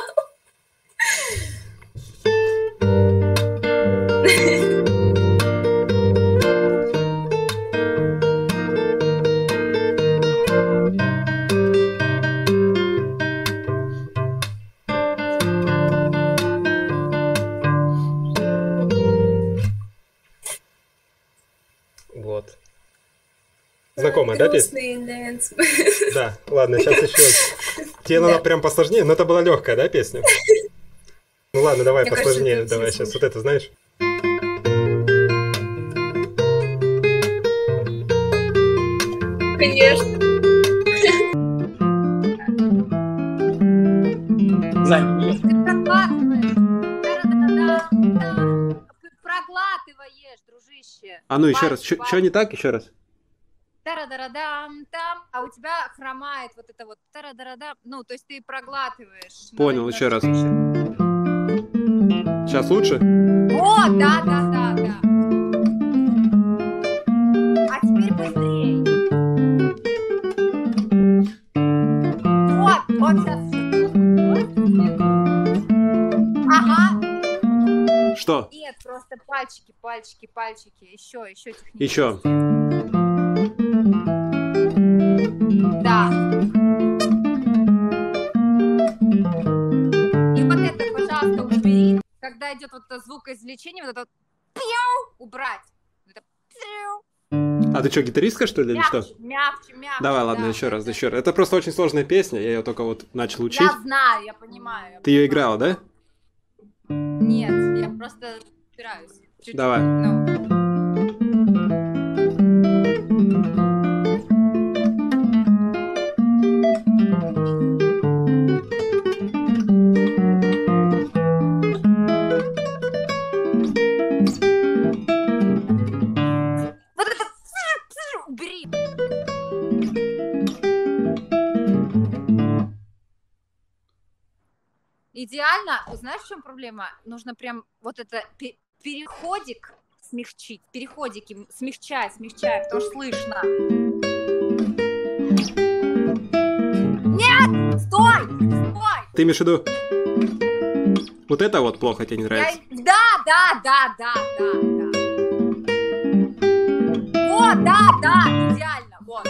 Speaker 1: Вот. Знакомая, да, песня?
Speaker 3: Грустный дэнс.
Speaker 1: Да, ладно, сейчас еще. Тебе надо прям посложнее, но это была легкая, да, песня? Ну ладно, давай
Speaker 3: Мне кажется,
Speaker 1: посложнее,
Speaker 3: это
Speaker 1: давай
Speaker 3: все
Speaker 1: сейчас. Вот это знаешь?
Speaker 3: Конечно.
Speaker 19: Проглатываешь, дружище.
Speaker 1: А ну еще раз, что не так? Еще раз.
Speaker 19: Тарадарадам, там, а у тебя хромает вот это вот тарадарадам, ну, то есть ты проглатываешь.
Speaker 1: Понял, еще раз. Сейчас лучше?
Speaker 19: О, да, да, да, да. А теперь быстрее. Просто пальчики, пальчики, пальчики. Еще, еще технически.
Speaker 9: Еще.
Speaker 19: Да. И вот это, пожалуйста, убери. Когда идет вот это звукоизвлечение, вот это пиу, убрать. Это пиу.
Speaker 9: А ты что, гитаристка, что ли, или что?
Speaker 19: Мягче, мягче.
Speaker 9: Давай, ладно,
Speaker 19: да,
Speaker 9: еще
Speaker 19: да,
Speaker 9: раз,
Speaker 19: да.
Speaker 9: еще раз. Это просто очень сложная песня, я ее только вот начал учить.
Speaker 19: Я знаю, я понимаю. Я
Speaker 9: Ты ее играла, да?
Speaker 19: Нет, я просто собираюсь. Чуть-чуть,
Speaker 9: Давай.
Speaker 19: ну. Вот это убери. Идеально. Знаешь, в чем проблема? Нужно прям вот это пе- переходик смягчить, переходики смягчать, смягчать, потому что слышно. Нет! Стой! Стой!
Speaker 9: Ты имеешь в виду... Вот это вот плохо тебе не
Speaker 19: Я...
Speaker 9: нравится?
Speaker 19: Да, да, да, да, да, да. Вот, да, да, идеально, вот.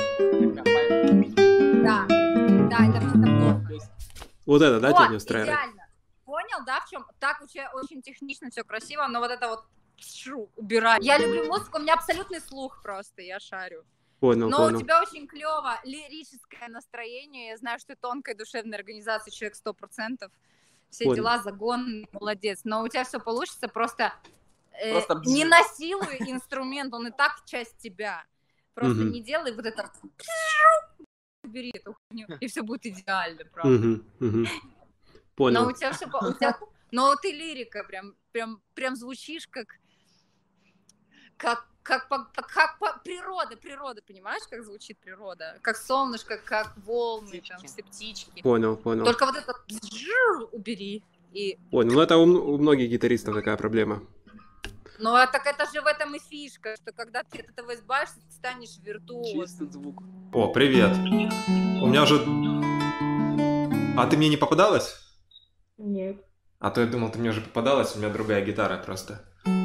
Speaker 19: Да, да, это, это плохо.
Speaker 9: Вот это, да,
Speaker 19: вот,
Speaker 9: тебя не устраивает?
Speaker 19: Идеально. Понял, да, в чем? Так очень, очень технично, все красиво, но вот это вот шу, убирать. Я люблю музыку, у меня абсолютный слух просто, я шарю.
Speaker 9: Понял,
Speaker 19: но
Speaker 9: понял.
Speaker 19: у тебя очень клево лирическое настроение, я знаю, что ты тонкой душевной организации, человек сто процентов. Все
Speaker 9: Понял.
Speaker 19: дела, загон, молодец. Но у тебя все получится, просто, э,
Speaker 17: Просто
Speaker 19: не насилуй инструмент, он и так часть тебя. Просто
Speaker 9: Мгм.
Speaker 19: не делай вот это. Убери эту хуйню, и все будет идеально, правда.
Speaker 9: Мгм, мгм.
Speaker 19: Но
Speaker 9: Понял.
Speaker 19: у тебя все, у тебя, но ты лирика, прям, прям, прям звучишь как, как, как, по- как, по- природа, природа, понимаешь, как звучит природа, как солнышко, как волны, там все птички.
Speaker 9: Понял, понял.
Speaker 19: Только вот это бзжж убери и.
Speaker 9: Понял. Ну это у, м- у многих гитаристов такая проблема.
Speaker 19: Ну, а так это же в этом и фишка, что когда ты от этого избавишься, ты станешь виртуозом.
Speaker 17: звук.
Speaker 9: О, привет. У меня уже... А ты мне не попадалась?
Speaker 11: Нет.
Speaker 9: А то я думал, ты мне уже попадалась, у меня другая гитара просто.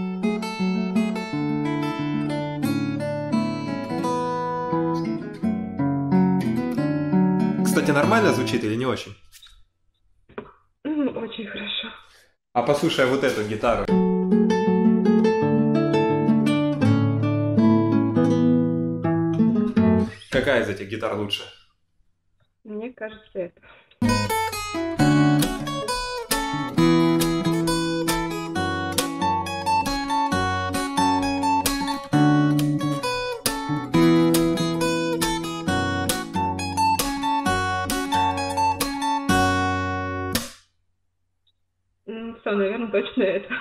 Speaker 9: Кстати, нормально звучит или не очень?
Speaker 11: Очень хорошо.
Speaker 9: А послушай вот эту гитару. Какая из этих гитар лучше?
Speaker 11: Мне кажется, это. Ну, все, наверное, точно это.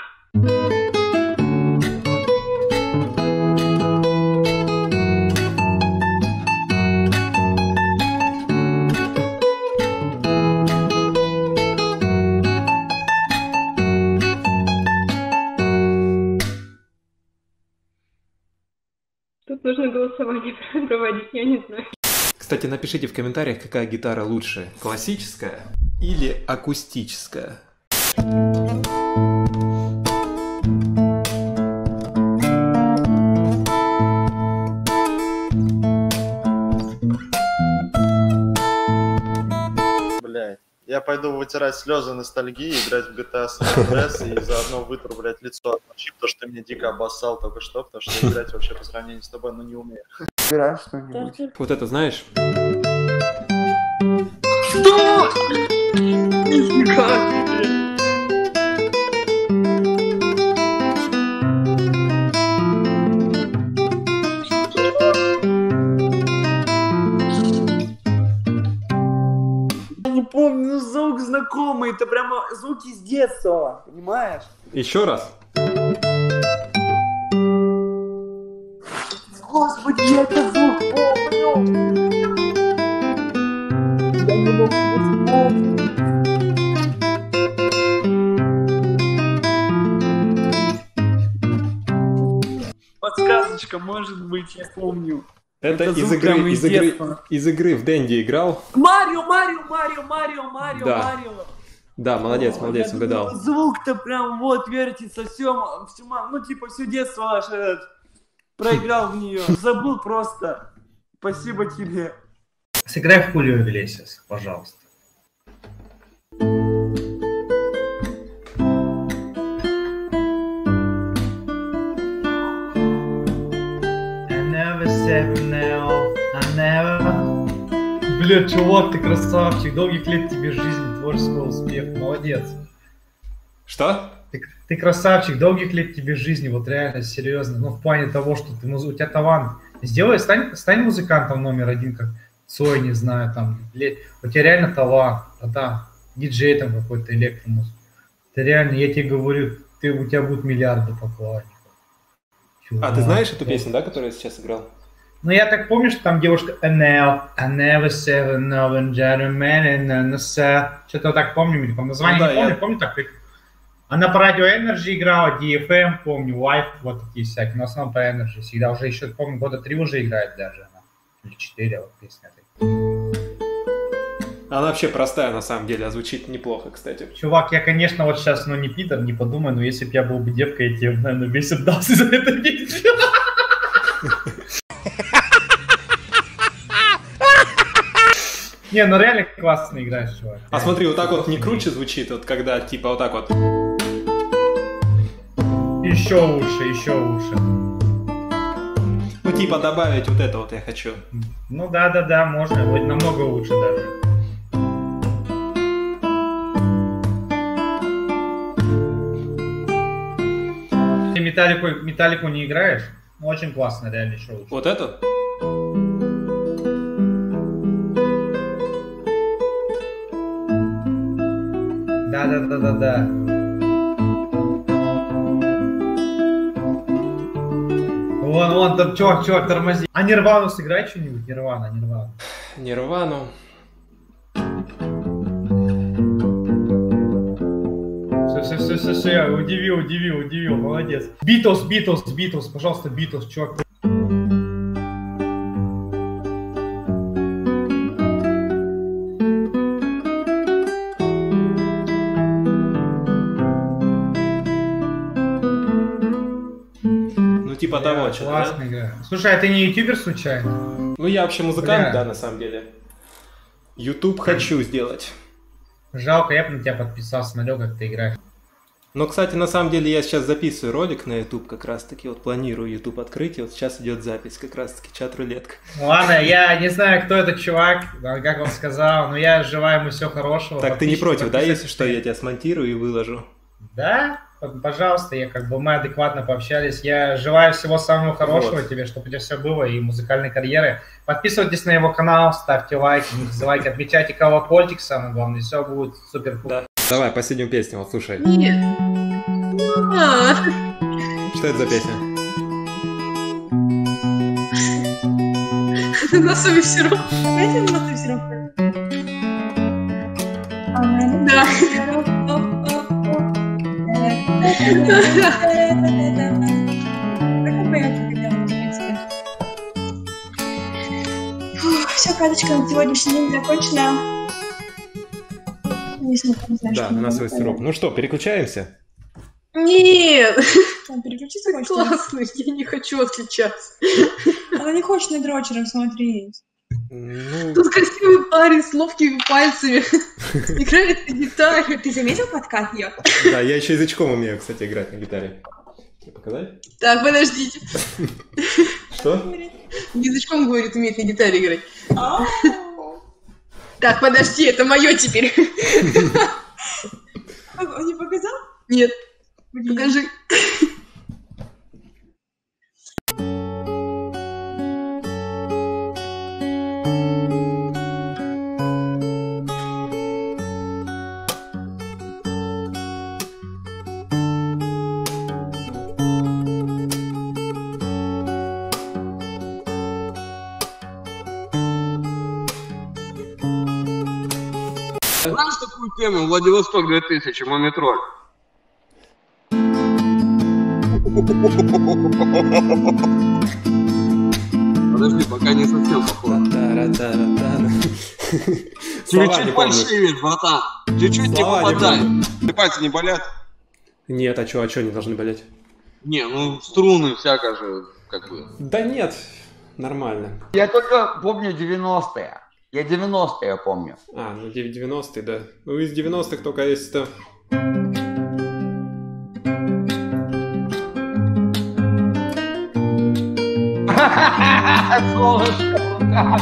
Speaker 11: Тут нужно голосование проводить, я не знаю.
Speaker 9: Кстати, напишите в комментариях, какая гитара лучше. Классическая или акустическая?
Speaker 2: Блядь. Я пойду вытирать слезы ностальгии, играть в джи ти эй San Andreas и заодно вытру, блядь, лицо от мочи, потому что ты меня дико обоссал только что, потому что играть вообще по сравнению с тобой, ну, не умею.
Speaker 6: Играешь что-нибудь?
Speaker 9: Вот это знаешь?
Speaker 2: Что?
Speaker 17: Я не помню, ну звук знакомый, это прямо звуки с детства, понимаешь?
Speaker 9: Еще раз.
Speaker 17: Господи, я этот звук помню! Я не могу вспомнить. Подсказочка, может быть, я помню.
Speaker 9: Это,
Speaker 17: Это
Speaker 9: из,
Speaker 17: звук
Speaker 9: игры,
Speaker 17: прямо
Speaker 9: из,
Speaker 17: из
Speaker 9: игры,
Speaker 17: детства.
Speaker 9: из игры в Дэнди играл?
Speaker 17: Марио, Марио, Марио, Марио, Марио,
Speaker 9: Да.
Speaker 17: Марио.
Speaker 9: Да, молодец, молодец, угадал.
Speaker 8: Звук-то прям вот вертится, все, все, ну типа все детство ваше проиграл в нее, забыл просто. Спасибо тебе.
Speaker 20: Сыграй в Хулио Иглесиас, пожалуйста. Бля, чувак, ты красавчик, долгих лет тебе жизни, творческого успеха, молодец.
Speaker 9: Что?
Speaker 20: Ты, ты красавчик, долгих лет тебе жизни, вот реально, серьезно, ну в плане того, что ты, у тебя талант. Сделай, стань, стань музыкантом номер один, как Цой, не знаю, там, у тебя реально талант, а да, диджей там какой-то, электромуз. Ты реально, я тебе говорю, ты, у тебя будут миллиарды поклонников.
Speaker 9: А ты знаешь эту песню, да, которую я сейчас играл?
Speaker 20: Ну, я так помню, что там девушка I never said no one gentleman, что-то так помню, или по названию ну, да, не помню, я... помню так. Она по радио Energy играла, ди эф эм, помню, Life, вот такие всякие, но в основном по Energy всегда, уже еще, помню, года три уже играет даже она, или четыре, вот песня.
Speaker 9: Она вообще простая, на самом деле, а звучит неплохо, кстати.
Speaker 20: Чувак, я, конечно, вот сейчас, ну, не Питер, не подумай, но если бы я был бы девкой, я тебе, наверное, весь отдался за это видео. Не, ну реально классно играешь, чувак.
Speaker 9: А смотри, вот так вот не круче звучит, вот когда типа вот так вот.
Speaker 20: Еще лучше, еще лучше.
Speaker 9: Ну типа добавить вот это вот я хочу.
Speaker 20: Ну да-да-да, можно, вот намного лучше даже. Ты металлику, металлику не играешь? Ну, очень классно, реально, еще лучше.
Speaker 9: Вот это?
Speaker 20: Да-да-да-да-да. Вон, вон, там, чувак, чувак, тормози. А Нирвану сыграй что-нибудь? Нирвана, Нирвана.
Speaker 9: Нирвану.
Speaker 20: Все, все, все, все, все, удивил, удивил, удивил, молодец. Битлз, Битлз, Битлз, пожалуйста, Битлз, чувак.
Speaker 9: Типа того, что
Speaker 20: классно, да? Игра. Слушай, а ты не ютубер случайно?
Speaker 9: Ну я вообще музыкант, Бля. да, на самом деле. Ютуб хочу сделать.
Speaker 20: Жалко, я бы на тебя подписался, смотрел, как ты играешь.
Speaker 9: Но, кстати, на самом деле я сейчас записываю ролик на ютуб, как раз таки, вот планирую ютуб открыть, и вот сейчас идет запись, как раз таки, чат-рулетка.
Speaker 20: Ладно, я не знаю, кто этот чувак, как он сказал, но я желаю ему всего хорошего.
Speaker 9: Так ты не против, да, если что, я тебя смонтирую и выложу?
Speaker 20: Да? Пожалуйста, я как бы мы адекватно пообщались. Я желаю всего самого хорошего вот. тебе, чтобы у тебя все было, и музыкальной карьеры. Подписывайтесь на его канал, ставьте лайки, не забывайте, отмечайте колокольчик, самое главное, все будет супер.
Speaker 9: Да. Давай, последнюю песню, вот слушай.
Speaker 3: Нет.
Speaker 9: Что это за песня?
Speaker 3: Носовый сироп.
Speaker 11: Опять носовый сироп?
Speaker 3: Да.
Speaker 11: Все, карточка на сегодняшний день закончена.
Speaker 9: Да, на свой сироп. Ну что, переключаемся?
Speaker 3: Нет.
Speaker 11: Переключиться хочешь?
Speaker 3: Классно, я не хочу отключаться.
Speaker 11: Она не хочет на дрочером смотреть.
Speaker 9: Ну...
Speaker 3: Тут красивый парень с ловкими пальцами играет на гитаре.
Speaker 11: Ты заметил подкат ее?
Speaker 9: Да, я еще язычком умею, кстати, играть на гитаре. Тебе показать?
Speaker 3: Так, подождите.
Speaker 9: Что?
Speaker 3: Язычком, говорит, умеет на гитаре играть. Так, подожди, это мое теперь.
Speaker 11: Он не показал?
Speaker 3: Нет. Покажи.
Speaker 8: Знаешь такую тему? Владивосток две тысячи, Мумитроль. Подожди, пока не совсем похож. Чуть-чуть фальшивит, братан.
Speaker 7: Чуть-чуть не
Speaker 1: Слова не
Speaker 7: попадает.
Speaker 1: помню.
Speaker 7: И пальцы не болят?
Speaker 1: Нет, а чё, а чё они должны болеть?
Speaker 7: Не, ну струны всяко же, как бы.
Speaker 1: Да нет, нормально.
Speaker 21: Я только помню девяностые. Я девяностые помню.
Speaker 1: А, ну девяностые, да. Ну из девяностых только есть это...
Speaker 21: Солнышко в руках.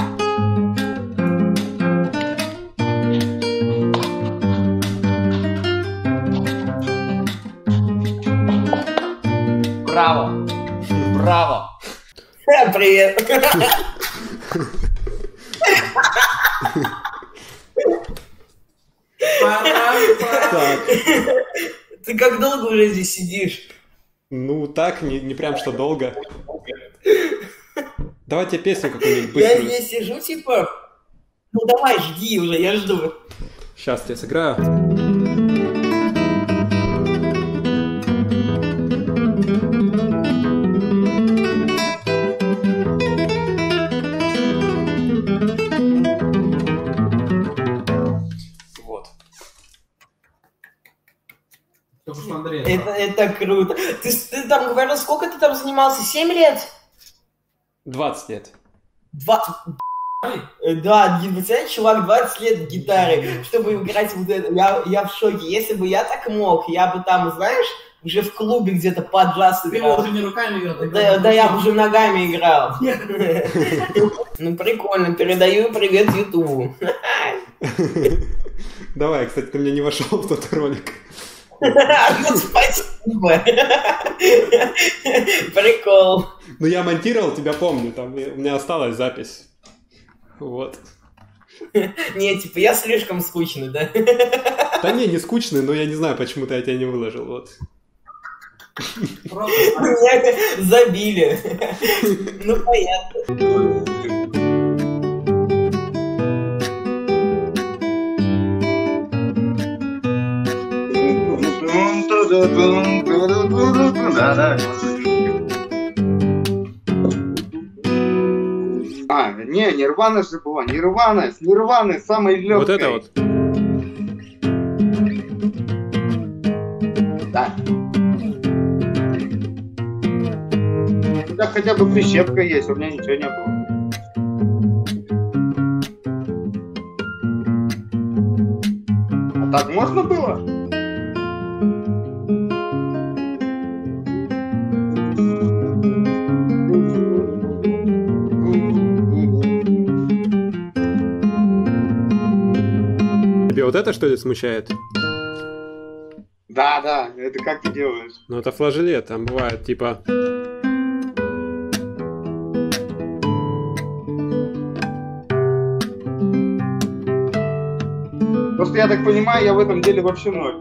Speaker 21: Браво! Браво!
Speaker 11: Привет! Ты как долго уже здесь сидишь?
Speaker 1: Ну так, не, не прям что долго. Давайте песню какую-нибудь
Speaker 11: Я
Speaker 1: быструю.
Speaker 11: здесь сижу, типа... Ну давай, жди уже, я жду.
Speaker 1: Сейчас я сыграю. Вот.
Speaker 11: Это, это круто. Ты, ты там говорил, сколько ты там занимался? семь лет?
Speaker 1: двадцать лет.
Speaker 11: двадцать... Да, представляешь, чувак, двадцать лет в гитаре, чтобы играть вот это. Я, я в шоке. Если бы я так мог, я бы там, знаешь, уже в клубе где-то под джаз играл.
Speaker 5: Ты уже не руками играл?
Speaker 11: Да, да, я уже ногами играл. Ну, прикольно. Передаю привет Ютубу.
Speaker 1: Давай, кстати, ты мне не вошел в тот ролик.
Speaker 11: Ну, спасибо. Прикол.
Speaker 1: Ну, я монтировал, тебя помню, там у меня осталась запись. Вот.
Speaker 11: Не, типа, я слишком скучный, да?
Speaker 1: Да не, не скучный, но я не знаю, почему-то я тебя не выложил, вот.
Speaker 11: Меня забили. Ну, понятно.
Speaker 7: А, не, Нирвана же была, Нирвана, с Нирваны самой легкой.
Speaker 1: Вот это вот.
Speaker 7: Да. У тебя хотя бы прищепка есть, у меня ничего не было. А так можно было?
Speaker 1: Тебе вот это, что ли, смущает?
Speaker 7: Да, да, это как ты делаешь?
Speaker 1: Ну, это флажолет, там бывает, типа...
Speaker 7: Просто я так понимаю, я в этом деле вообще ноль.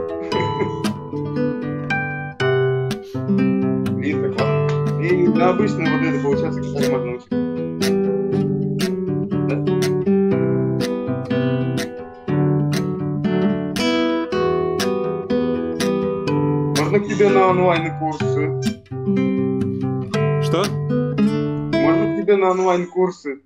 Speaker 7: Видно, классно. И на обычном вот это получается, как можно учить. Можно к тебе на онлайн-курсы.
Speaker 1: Что?
Speaker 7: Можно к тебе на онлайн-курсы.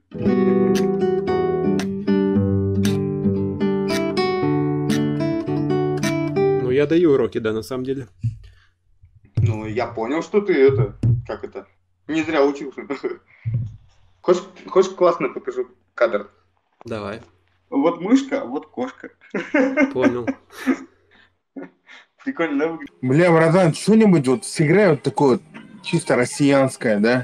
Speaker 1: Ну, я даю уроки, да, на самом деле.
Speaker 7: Ну, я понял, что ты это... Как это? Не зря учился. Хочешь, хочешь классно покажу кадр?
Speaker 1: Давай.
Speaker 7: Вот мышка, а вот кошка.
Speaker 1: Понял.
Speaker 7: Прикольно, да?
Speaker 12: Бля, братан, что-нибудь вот сыграй вот такое вот чисто россиянское, да?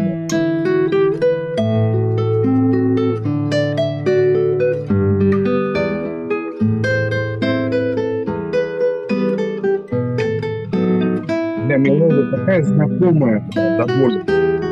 Speaker 12: Бля, мелодия такая знакомая, довольно.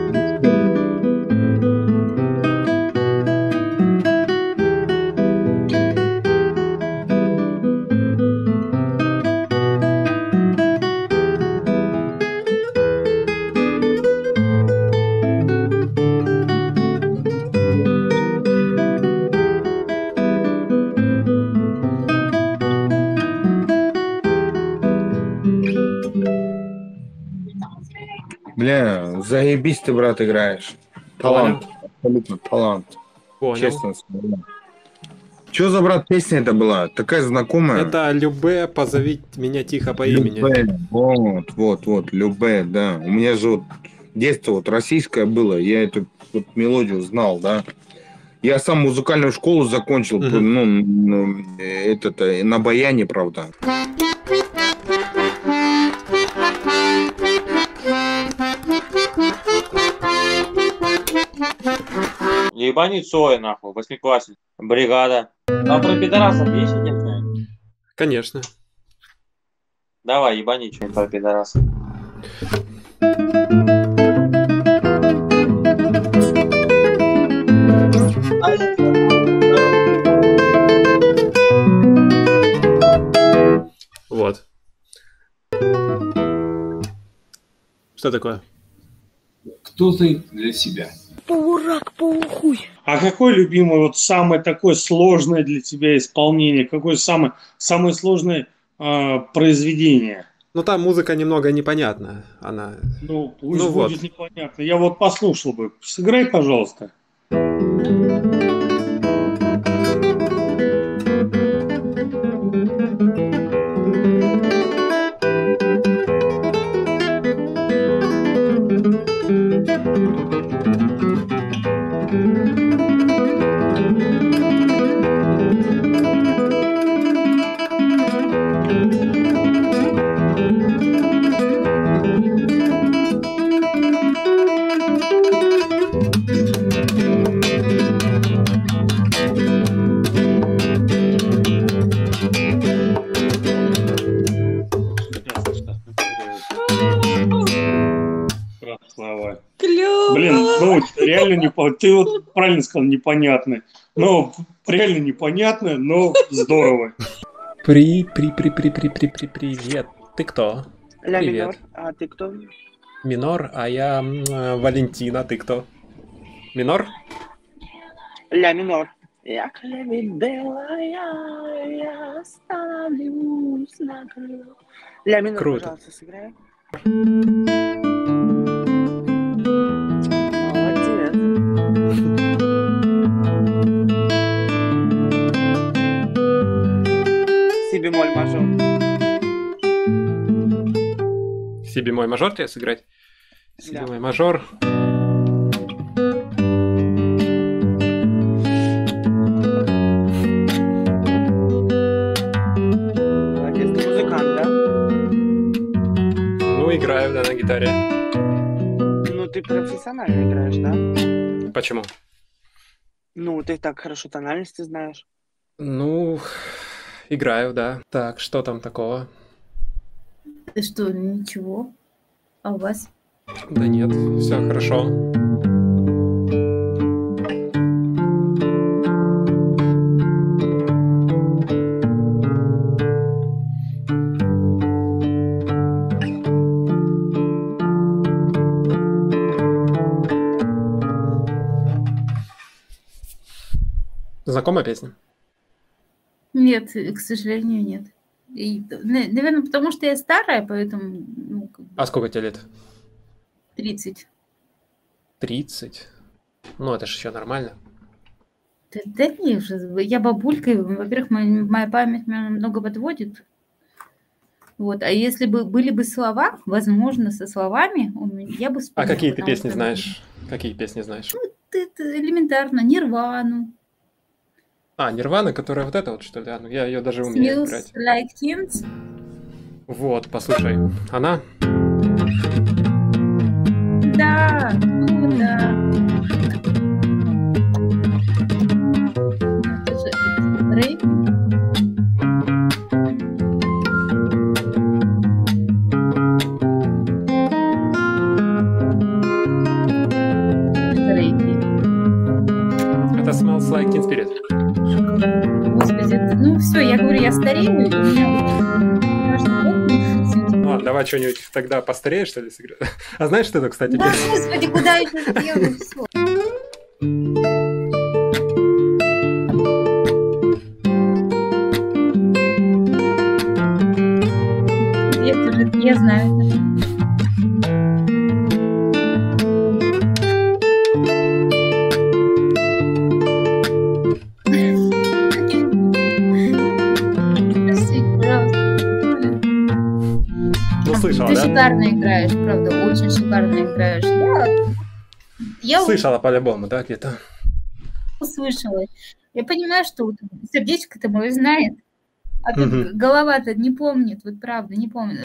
Speaker 12: Бля, заебись ты, брат, играешь. Талант. Абсолютно талант.
Speaker 1: Понял.
Speaker 12: Честно скажу.
Speaker 6: Что за, брат, песня это была? Такая знакомая.
Speaker 9: Это Любе, позови меня тихо по имени.
Speaker 6: Любе, вот, вот, вот, Любе, да. У меня же вот детство вот российское было, я эту вот мелодию знал, да. Я сам музыкальную школу закончил, uh-huh. ну, этот, на баяне, правда.
Speaker 17: Ебани Цоя, нахуй, восьмиклассник. Бригада. А про пидорасов есть что-нибудь?
Speaker 9: Конечно.
Speaker 17: Давай, ебани что-нибудь про пидорасов.
Speaker 9: Вот. Что такое?
Speaker 16: Кто ты для себя?
Speaker 4: Полурак, полухуй.
Speaker 5: А какой любимый, вот самое такое сложное для тебя исполнение? Какое самое, самое сложное э, произведение?
Speaker 9: Ну, там музыка немного непонятна. Она...
Speaker 5: Ну, пусть
Speaker 9: ну,
Speaker 5: будет
Speaker 9: вот.
Speaker 5: непонятно. Я вот послушал бы. Сыграй, пожалуйста.
Speaker 4: Клёво.
Speaker 5: Блин, ну реально непонятно. Ты вот правильно сказал, непонятно. Но реально непонятно, но здорово.
Speaker 9: При, при, при, при, при, при, при, привет. Ты кто?
Speaker 11: Ля
Speaker 9: Привет.
Speaker 11: минор. А ты кто?
Speaker 9: Минор, а я э, Валентина. Ты кто? Минор?
Speaker 11: Ля минор. Я белая, я остановлюсь на крыло. Ля минор,
Speaker 9: Круто.
Speaker 11: пожалуйста, сыграй. Молодец. Си бемоль мажор.
Speaker 9: Си бемоль мажор тебе сыграть? Си
Speaker 11: Да.
Speaker 9: бемоль мажор.
Speaker 11: Молодец, ты музыкант, да?
Speaker 9: Ну, играю, да, на гитаре.
Speaker 11: Ну, ты профессионально играешь, да?
Speaker 9: Почему?
Speaker 11: Ну, ты так хорошо тональности знаешь.
Speaker 9: Ну, играю, да. Так, что там такого?
Speaker 22: Ты что, ничего? А у вас?
Speaker 9: Да нет, все хорошо. Знакомая песня?
Speaker 22: Нет, к сожалению, нет. И, наверное, потому что я старая, поэтому... Ну, как бы
Speaker 9: А сколько тебе лет?
Speaker 22: тридцать.
Speaker 9: тридцать? Ну, это же еще нормально.
Speaker 22: Да, да не, уже, я бабулька, во-первых, моя, моя память меня много подводит. Вот. А если бы были бы слова, возможно, со словами, у меня, я бы
Speaker 9: А
Speaker 22: вспомнила.
Speaker 9: какие ты
Speaker 22: потому
Speaker 9: песни
Speaker 22: что-
Speaker 9: знаешь? Какие песни знаешь?
Speaker 22: Это элементарно. Нирвану.
Speaker 9: А, Нирвана, которая вот эта вот, что ли? А, ну, я ее даже умею
Speaker 22: Smells
Speaker 9: играть.
Speaker 22: Like Teen Spirit.
Speaker 9: Вот, послушай. Она?
Speaker 22: Да, ну да. Это же это рэп. Это рэп.
Speaker 9: Это Smells Like Teen Spirit.
Speaker 22: Господи, это- ну все, я говорю, я старею, и у меня каждый год.
Speaker 9: Ну, ладно, давай что-нибудь тогда постареешь, что ли, сыграть? А знаешь, что это, кстати,
Speaker 22: Да,
Speaker 9: песня?
Speaker 22: господи, куда еще сделаю все? Это же, я знаю это. ты
Speaker 1: да?
Speaker 22: шикарно играешь, правда, очень шикарно играешь. Я, я
Speaker 1: Слышала по-любому, да, где-то?
Speaker 22: услышала. Я понимаю, что вот сердечко-то мое знает, а тут
Speaker 1: Мгм.
Speaker 22: голова-то не помнит, вот правда, не помнит.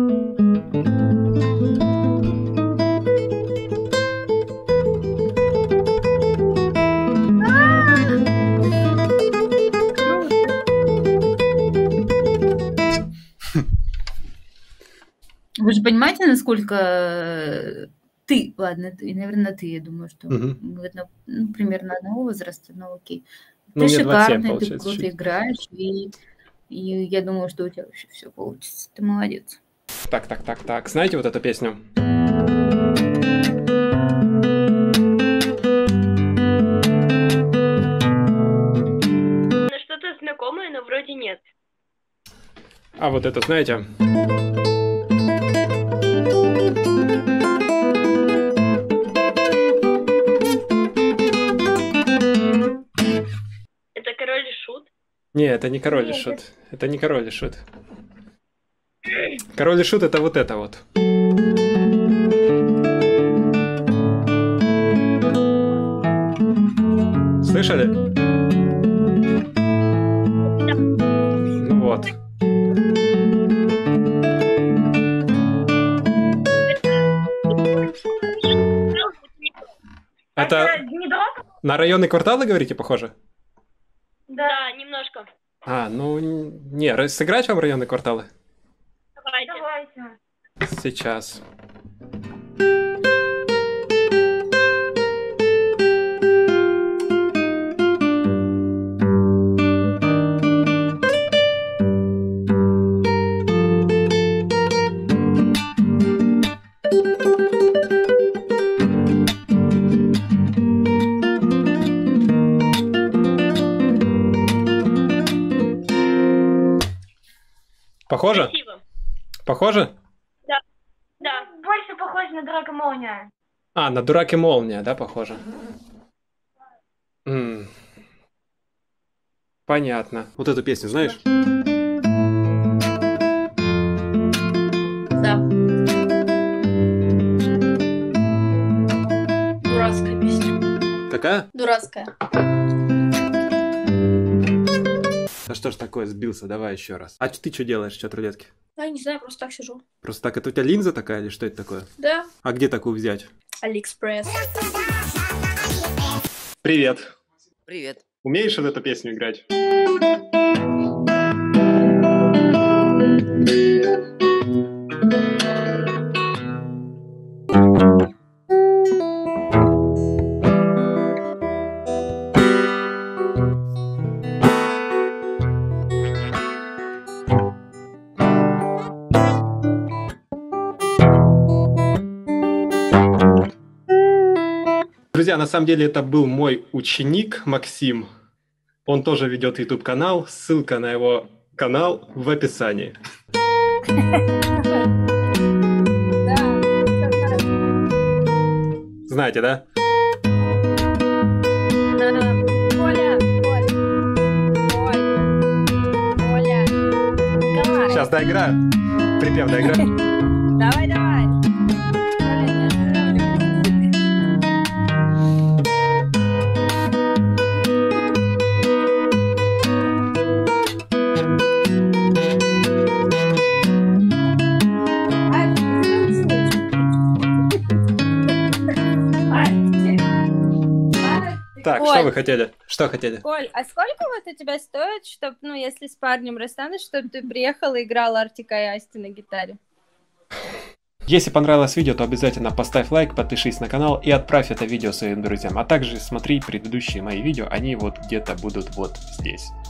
Speaker 22: Вы же понимаете, насколько э, ты, ладно, ты, наверное, ты, я думаю, что
Speaker 1: Мгм.
Speaker 22: мы одно- ну, примерно одного возраста, но окей.
Speaker 1: Ну,
Speaker 22: Ты
Speaker 1: мне двадцать семь
Speaker 22: шикарный, ты
Speaker 1: получается
Speaker 22: круто
Speaker 1: чуть.
Speaker 22: играешь, и, и я думаю, что у тебя вообще все получится. Ты молодец.
Speaker 1: Так, так, так, так. Знаете вот эту песню?
Speaker 4: Ну, что-то знакомое, но вроде нет.
Speaker 1: А вот это знаете?
Speaker 4: Это Король и Шут?
Speaker 1: Не, это не Король и
Speaker 4: Нет,
Speaker 1: Шут. Это не Король и Шут. Король и Шут это вот это вот. Слышали? Ну вот. Это
Speaker 4: не дорого?
Speaker 1: на районные кварталы, говорите, похоже?
Speaker 4: Да, немножко.
Speaker 1: А, ну, н- не, ра- сыграть вам районные кварталы?
Speaker 4: Давайте. Давайте.
Speaker 1: Сейчас. Похоже?
Speaker 4: Спасибо.
Speaker 1: Похоже?
Speaker 4: Да. Да. Больше похоже на Драго Молния.
Speaker 1: А, на Дурак и Молния, да, похоже? М. Понятно. Вот эту песню знаешь?
Speaker 3: Да. Дурацкая песня.
Speaker 1: Какая?
Speaker 3: Дурацкая.
Speaker 1: Да что ж такое, сбился, давай еще раз. А ты что делаешь, чат рулетки?
Speaker 3: Я не знаю, просто так сижу.
Speaker 1: Просто так, это у тебя линза такая или что это такое?
Speaker 3: Да.
Speaker 1: А где такую взять?
Speaker 3: Алиэкспресс.
Speaker 1: Привет.
Speaker 13: Привет.
Speaker 1: Умеешь вот эту песню играть? Друзья, на самом деле это был мой ученик Максим. Он тоже ведет YouTube канал. Ссылка на его канал в описании. Знаете, да?
Speaker 3: Оля, Оль, Оль, Оля, давай.
Speaker 1: Сейчас доиграю. Припев доиграю.
Speaker 3: Давай, давай.
Speaker 1: Так,
Speaker 3: Оль.
Speaker 1: что вы хотели? Что хотели?
Speaker 3: Оль, а сколько вот у тебя стоит, чтобы, ну, если с парнем расстанешь, чтобы ты приехала и играла Артика и Асти на гитаре?
Speaker 1: Если понравилось видео, то обязательно поставь лайк, подпишись на канал и отправь это видео своим друзьям. А также смотри предыдущие мои видео, они вот где-то будут вот здесь.